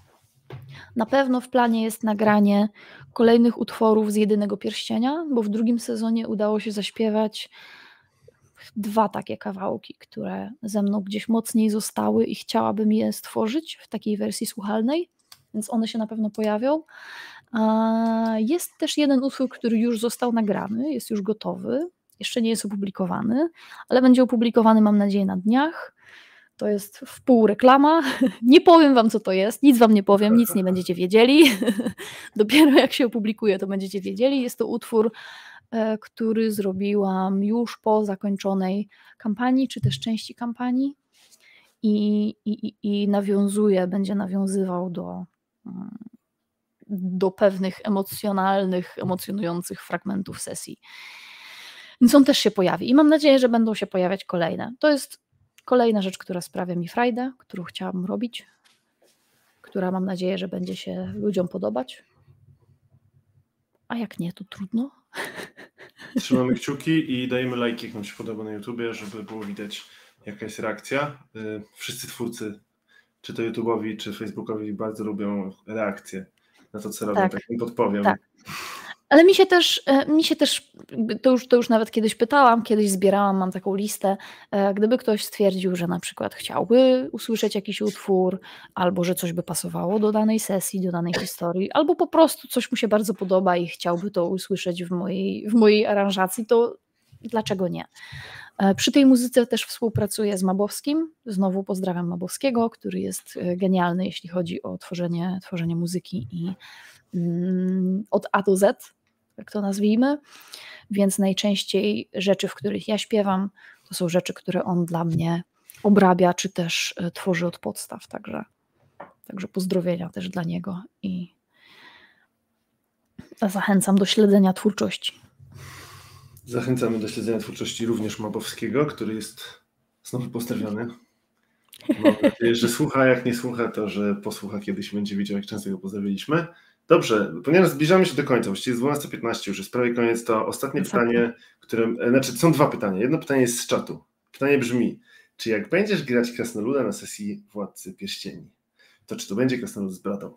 Na pewno w planie jest nagranie kolejnych utworów z Jedynego Pierścienia, bo w drugim sezonie udało się zaśpiewać dwa takie kawałki, które ze mną gdzieś mocniej zostały i chciałabym je stworzyć w takiej wersji słuchalnej, więc one się na pewno pojawią. Jest też jeden utwór, który już został nagrany, jest już gotowy. Jeszcze nie jest opublikowany, ale będzie opublikowany, mam nadzieję, na dniach. To jest wpół reklama. Nie powiem wam, co to jest, nic wam nie powiem, nic nie będziecie wiedzieli. Dopiero jak się opublikuje, to będziecie wiedzieli. Jest to utwór, który zrobiłam już po zakończonej kampanii, czy też części kampanii i, i, i nawiązuje, będzie nawiązywał do, do pewnych emocjonalnych, emocjonujących fragmentów sesji. Więc on też się pojawi i mam nadzieję, że będą się pojawiać kolejne. To jest kolejna rzecz, która sprawia mi frajdę, którą chciałabym robić, która mam nadzieję, że będzie się ludziom podobać. A jak nie, to trudno. Trzymamy kciuki i dajemy lajki, jak nam się podoba na YouTubie, żeby było widać, jaka jest reakcja. Wszyscy twórcy, czy to YouTube'owi, czy Facebookowi, bardzo lubią reakcje na to, co robią. Tak, tak im podpowiem. Tak. Ale mi się też, mi się też to, już, to już nawet kiedyś pytałam, kiedyś zbierałam, mam taką listę, gdyby ktoś stwierdził, że na przykład chciałby usłyszeć jakiś utwór, albo że coś by pasowało do danej sesji, do danej historii, albo po prostu coś mu się bardzo podoba i chciałby to usłyszeć w mojej, w mojej aranżacji, to dlaczego nie? Przy tej muzyce też współpracuję z Mabowskim, znowu pozdrawiam Mabowskiego, który jest genialny, jeśli chodzi o tworzenie, tworzenie muzyki i mm, od A do Z, jak to nazwijmy, więc najczęściej rzeczy, w których ja śpiewam, to są rzeczy, które on dla mnie obrabia, czy też tworzy od podstaw, także, także pozdrowienia też dla niego i zachęcam do śledzenia twórczości. Zachęcamy do śledzenia twórczości również Mabowskiego, który jest znowu pozdrawiany. Mam nadzieję, że słucha, jak nie słucha, to że posłucha kiedyś, będzie widział, jak często go pozdrawiliśmy. Dobrze, ponieważ zbliżamy się do końca, właściwie jest dwunasta piętnaście, już jest prawie koniec, to ostatnie Ostatnie. pytanie, które, znaczy są dwa pytania. Jedno pytanie jest z czatu. Pytanie brzmi, czy jak będziesz grać Krasnoluda na sesji Władcy Pierścieni, to czy to będzie Krasnolud z Bradą?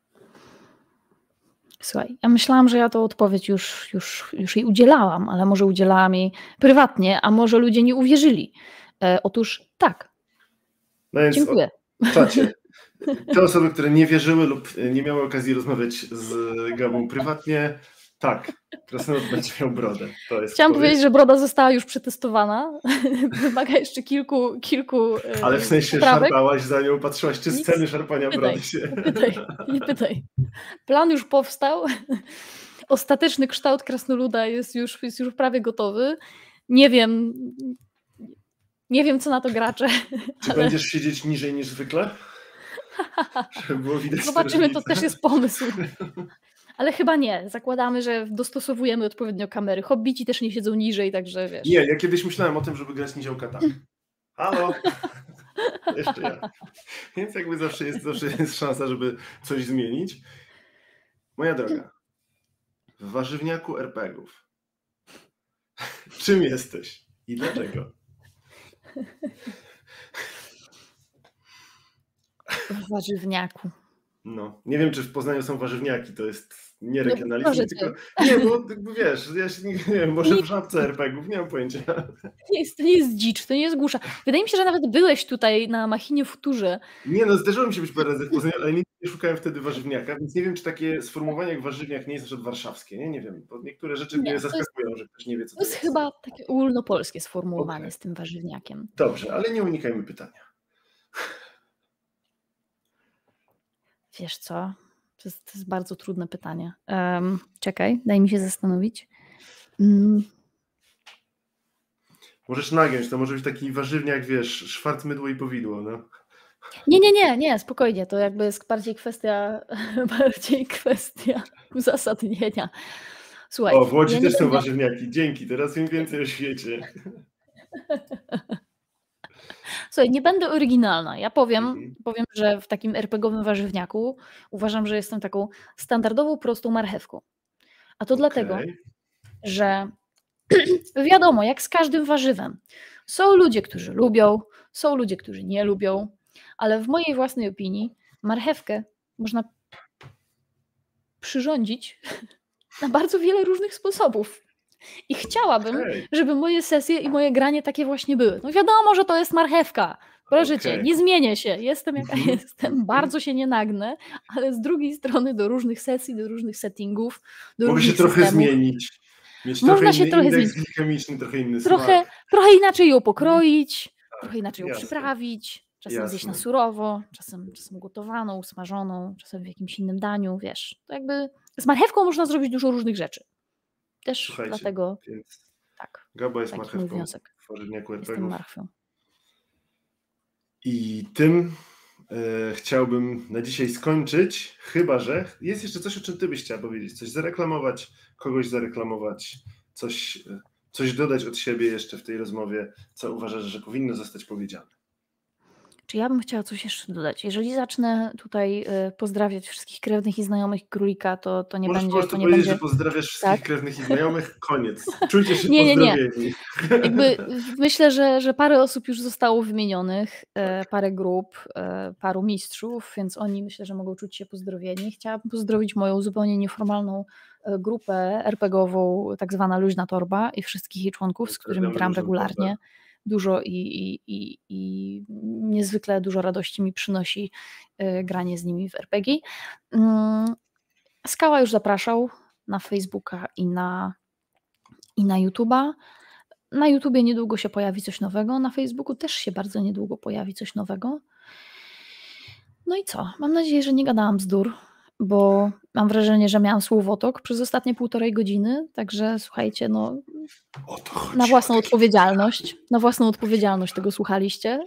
Słuchaj, ja myślałam, że ja tą odpowiedź już, już, już jej udzielałam, ale może udzielałam jej prywatnie, a może ludzie nie uwierzyli. E, otóż tak. No więc dziękuję. W czacie. Te osoby, które nie wierzyły lub nie miały okazji rozmawiać z Gabą prywatnie, tak, Krasnolud będzie miał brodę. To jest Chciałam odpowiedź. powiedzieć, że broda została już przetestowana. Wymaga jeszcze kilku, kilku Ale w sensie poprawek. szarpałaś za nią, patrzyłaś, czy Nic. sceny szarpania Pytaj, brody się... Nie pytaj, nie pytaj. Plan już powstał. Ostateczny kształt Krasnoluda jest już, jest już prawie gotowy. Nie wiem, nie wiem, co na to gracze. Czy ale... będziesz siedzieć niżej niż zwykle? Żeby było widać. Zobaczymy, to też jest pomysł. Ale chyba nie. Zakładamy, że dostosowujemy odpowiednio kamery. Hobbici też nie siedzą niżej, także wiesz. Nie, ja kiedyś myślałem o tym, żeby grać niziołka tak. Halo? Jeszcze ja. Więc jakby zawsze jest, zawsze jest szansa, żeby coś zmienić. Moja droga, w warzywniaku er pe gów czym jesteś i dlaczego? W warzywniaku. No, nie wiem, czy w Poznaniu są warzywniaki, to jest nie regionalizm, no, tylko... Nie, bo wiesz, ja się nie, nie wiem, może w żabce er pe gów, nie mam pojęcia. Nie jest, to nie jest dzicz, to nie jest głusza. Wydaje mi się, że nawet byłeś tutaj na Machinie Futurze. Nie, no zdarzyło mi się być parę razy w Poznaniu, ale nigdy nie szukałem wtedy warzywniaka, więc nie wiem, czy takie sformułowanie jak warzywniak nie jest na przykład warszawskie, nie? Nie wiem, bo niektóre rzeczy Nie, mnie to zaskakują, że ktoś nie wie, co To jest chyba takie ogólnopolskie sformułowanie okay. z tym warzywniakiem. Dobrze, ale nie unikajmy pytania. Wiesz co? To jest, to jest bardzo trudne pytanie. Um, czekaj, daj mi się zastanowić. Mm. Możesz nagiąć, to może być taki warzywniak, wiesz, szwarc, mydło i powidło, no. Nie, nie, nie, nie, spokojnie, to jakby jest bardziej kwestia, bardziej kwestia uzasadnienia. Słuchaj. O, w Łodzi ja też są będę... warzywniaki, dzięki, teraz im więcej o świecie. Słuchaj, nie będę oryginalna. Ja powiem, mhm. powiem, że w takim er pe gowym warzywniaku uważam, że jestem taką standardową, prostą marchewką. A to okay. dlatego, że wiadomo, jak z każdym warzywem. Są ludzie, którzy lubią, są ludzie, którzy nie lubią, ale w mojej własnej opinii marchewkę można przyrządzić na bardzo wiele różnych sposobów. I chciałabym, okay. żeby moje sesje i moje granie takie właśnie były. No wiadomo, że to jest marchewka. Proszę okay. cię, nie zmienię się. Jestem jaka jestem, bardzo się nie nagnę, ale z drugiej strony do różnych sesji, do różnych settingów, do Mogę różnych się trochę systemów. zmienić. Mieć trochę Można się inny trochę indeks zmienić. glikemiczny, trochę inny Trochę, smak. trochę inaczej ją Mhm. pokroić, trochę Tak, inaczej ją jasne. przyprawić, czasem zjeść na Jasne. surowo, czasem, czasem gotowaną, smażoną, czasem w jakimś innym daniu, wiesz. To jakby z marchewką można zrobić dużo różnych rzeczy. Też Słuchajcie, dlatego więc tak, Gaba jest taki mój marchewką wniosek. w warzywniaku Jestem er pe gie ów. marchwią. I tym e, chciałbym na dzisiaj skończyć, chyba że jest jeszcze coś, o czym ty byś chciała powiedzieć. Coś zareklamować, kogoś zareklamować, coś, e, coś dodać od siebie jeszcze w tej rozmowie, co uważasz, że powinno zostać powiedziane. Czy ja bym chciała coś jeszcze dodać? Jeżeli zacznę tutaj y, pozdrawiać wszystkich krewnych i znajomych królika, to, to nie Możesz po będzie, prostu to nie powiedzieć, będzie, że pozdrawiasz wszystkich tak? krewnych i znajomych, koniec. Czujcie się Nie, nie, nie. pozdrowieni. Jakby w- myślę, że, że parę osób już zostało wymienionych, e, Tak. parę grup, e, paru mistrzów, więc oni myślę, że mogą czuć się pozdrowieni. Chciałabym pozdrowić moją zupełnie nieformalną e, grupę er pe gie ową, tak zwana Luźna Torba i wszystkich jej członków, z którymi Pozdrawiamy gram Luźną regularnie. Torbę. Dużo i, i, i, i niezwykle dużo radości mi przynosi e, granie z nimi w er pe gie. Mm, Skała już zapraszał na Facebooka i na, i na YouTube'a. Na YouTubie niedługo się pojawi coś nowego, na Facebooku też się bardzo niedługo pojawi coś nowego. No i co? Mam nadzieję, że nie gadałam bzdur, bo mam wrażenie, że miałam słowotok przez ostatnie półtorej godziny, także słuchajcie, no O to chodzi, na własną o taki odpowiedzialność, na własną odpowiedzialność tego słuchaliście.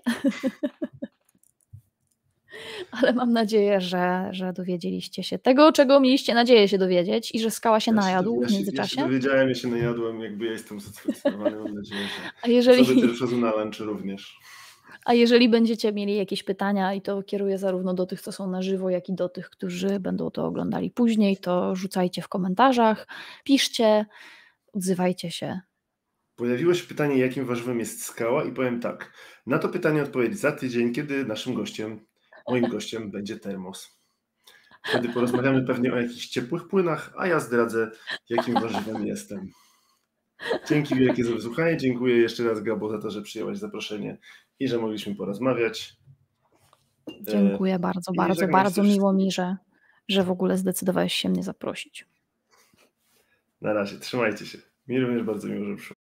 Ale mam nadzieję, że, że dowiedzieliście się tego, czego mieliście nadzieję się dowiedzieć i że Skała się Ja się, najadł ja, w się, ja się międzyczasie. dowiedziałem, ja się najadłem, jakby ja jestem satysfakcjonowany, mam nadzieję, że A jeżeli... osoby też chodzą na lunch również. A jeżeli będziecie mieli jakieś pytania, i to kieruję zarówno do tych, co są na żywo, jak i do tych, którzy będą to oglądali później, to rzucajcie w komentarzach, piszcie, odzywajcie się. Pojawiło się pytanie, jakim warzywem jest skała i powiem tak, na to pytanie odpowiedź za tydzień, kiedy naszym gościem, moim gościem będzie termos. Wtedy porozmawiamy pewnie o jakichś ciepłych płynach, a ja zdradzę, jakim warzywem jestem. Dzięki wielkie za wysłuchanie, dziękuję jeszcze raz Gabo za to, że przyjęłaś zaproszenie i że mogliśmy porozmawiać. Dziękuję bardzo, I bardzo, żegnam się bardzo ze miło wszystkimi. mi, że, że w ogóle zdecydowałeś się mnie zaprosić. Na razie, trzymajcie się. Mi również bardzo miło, że przyszło.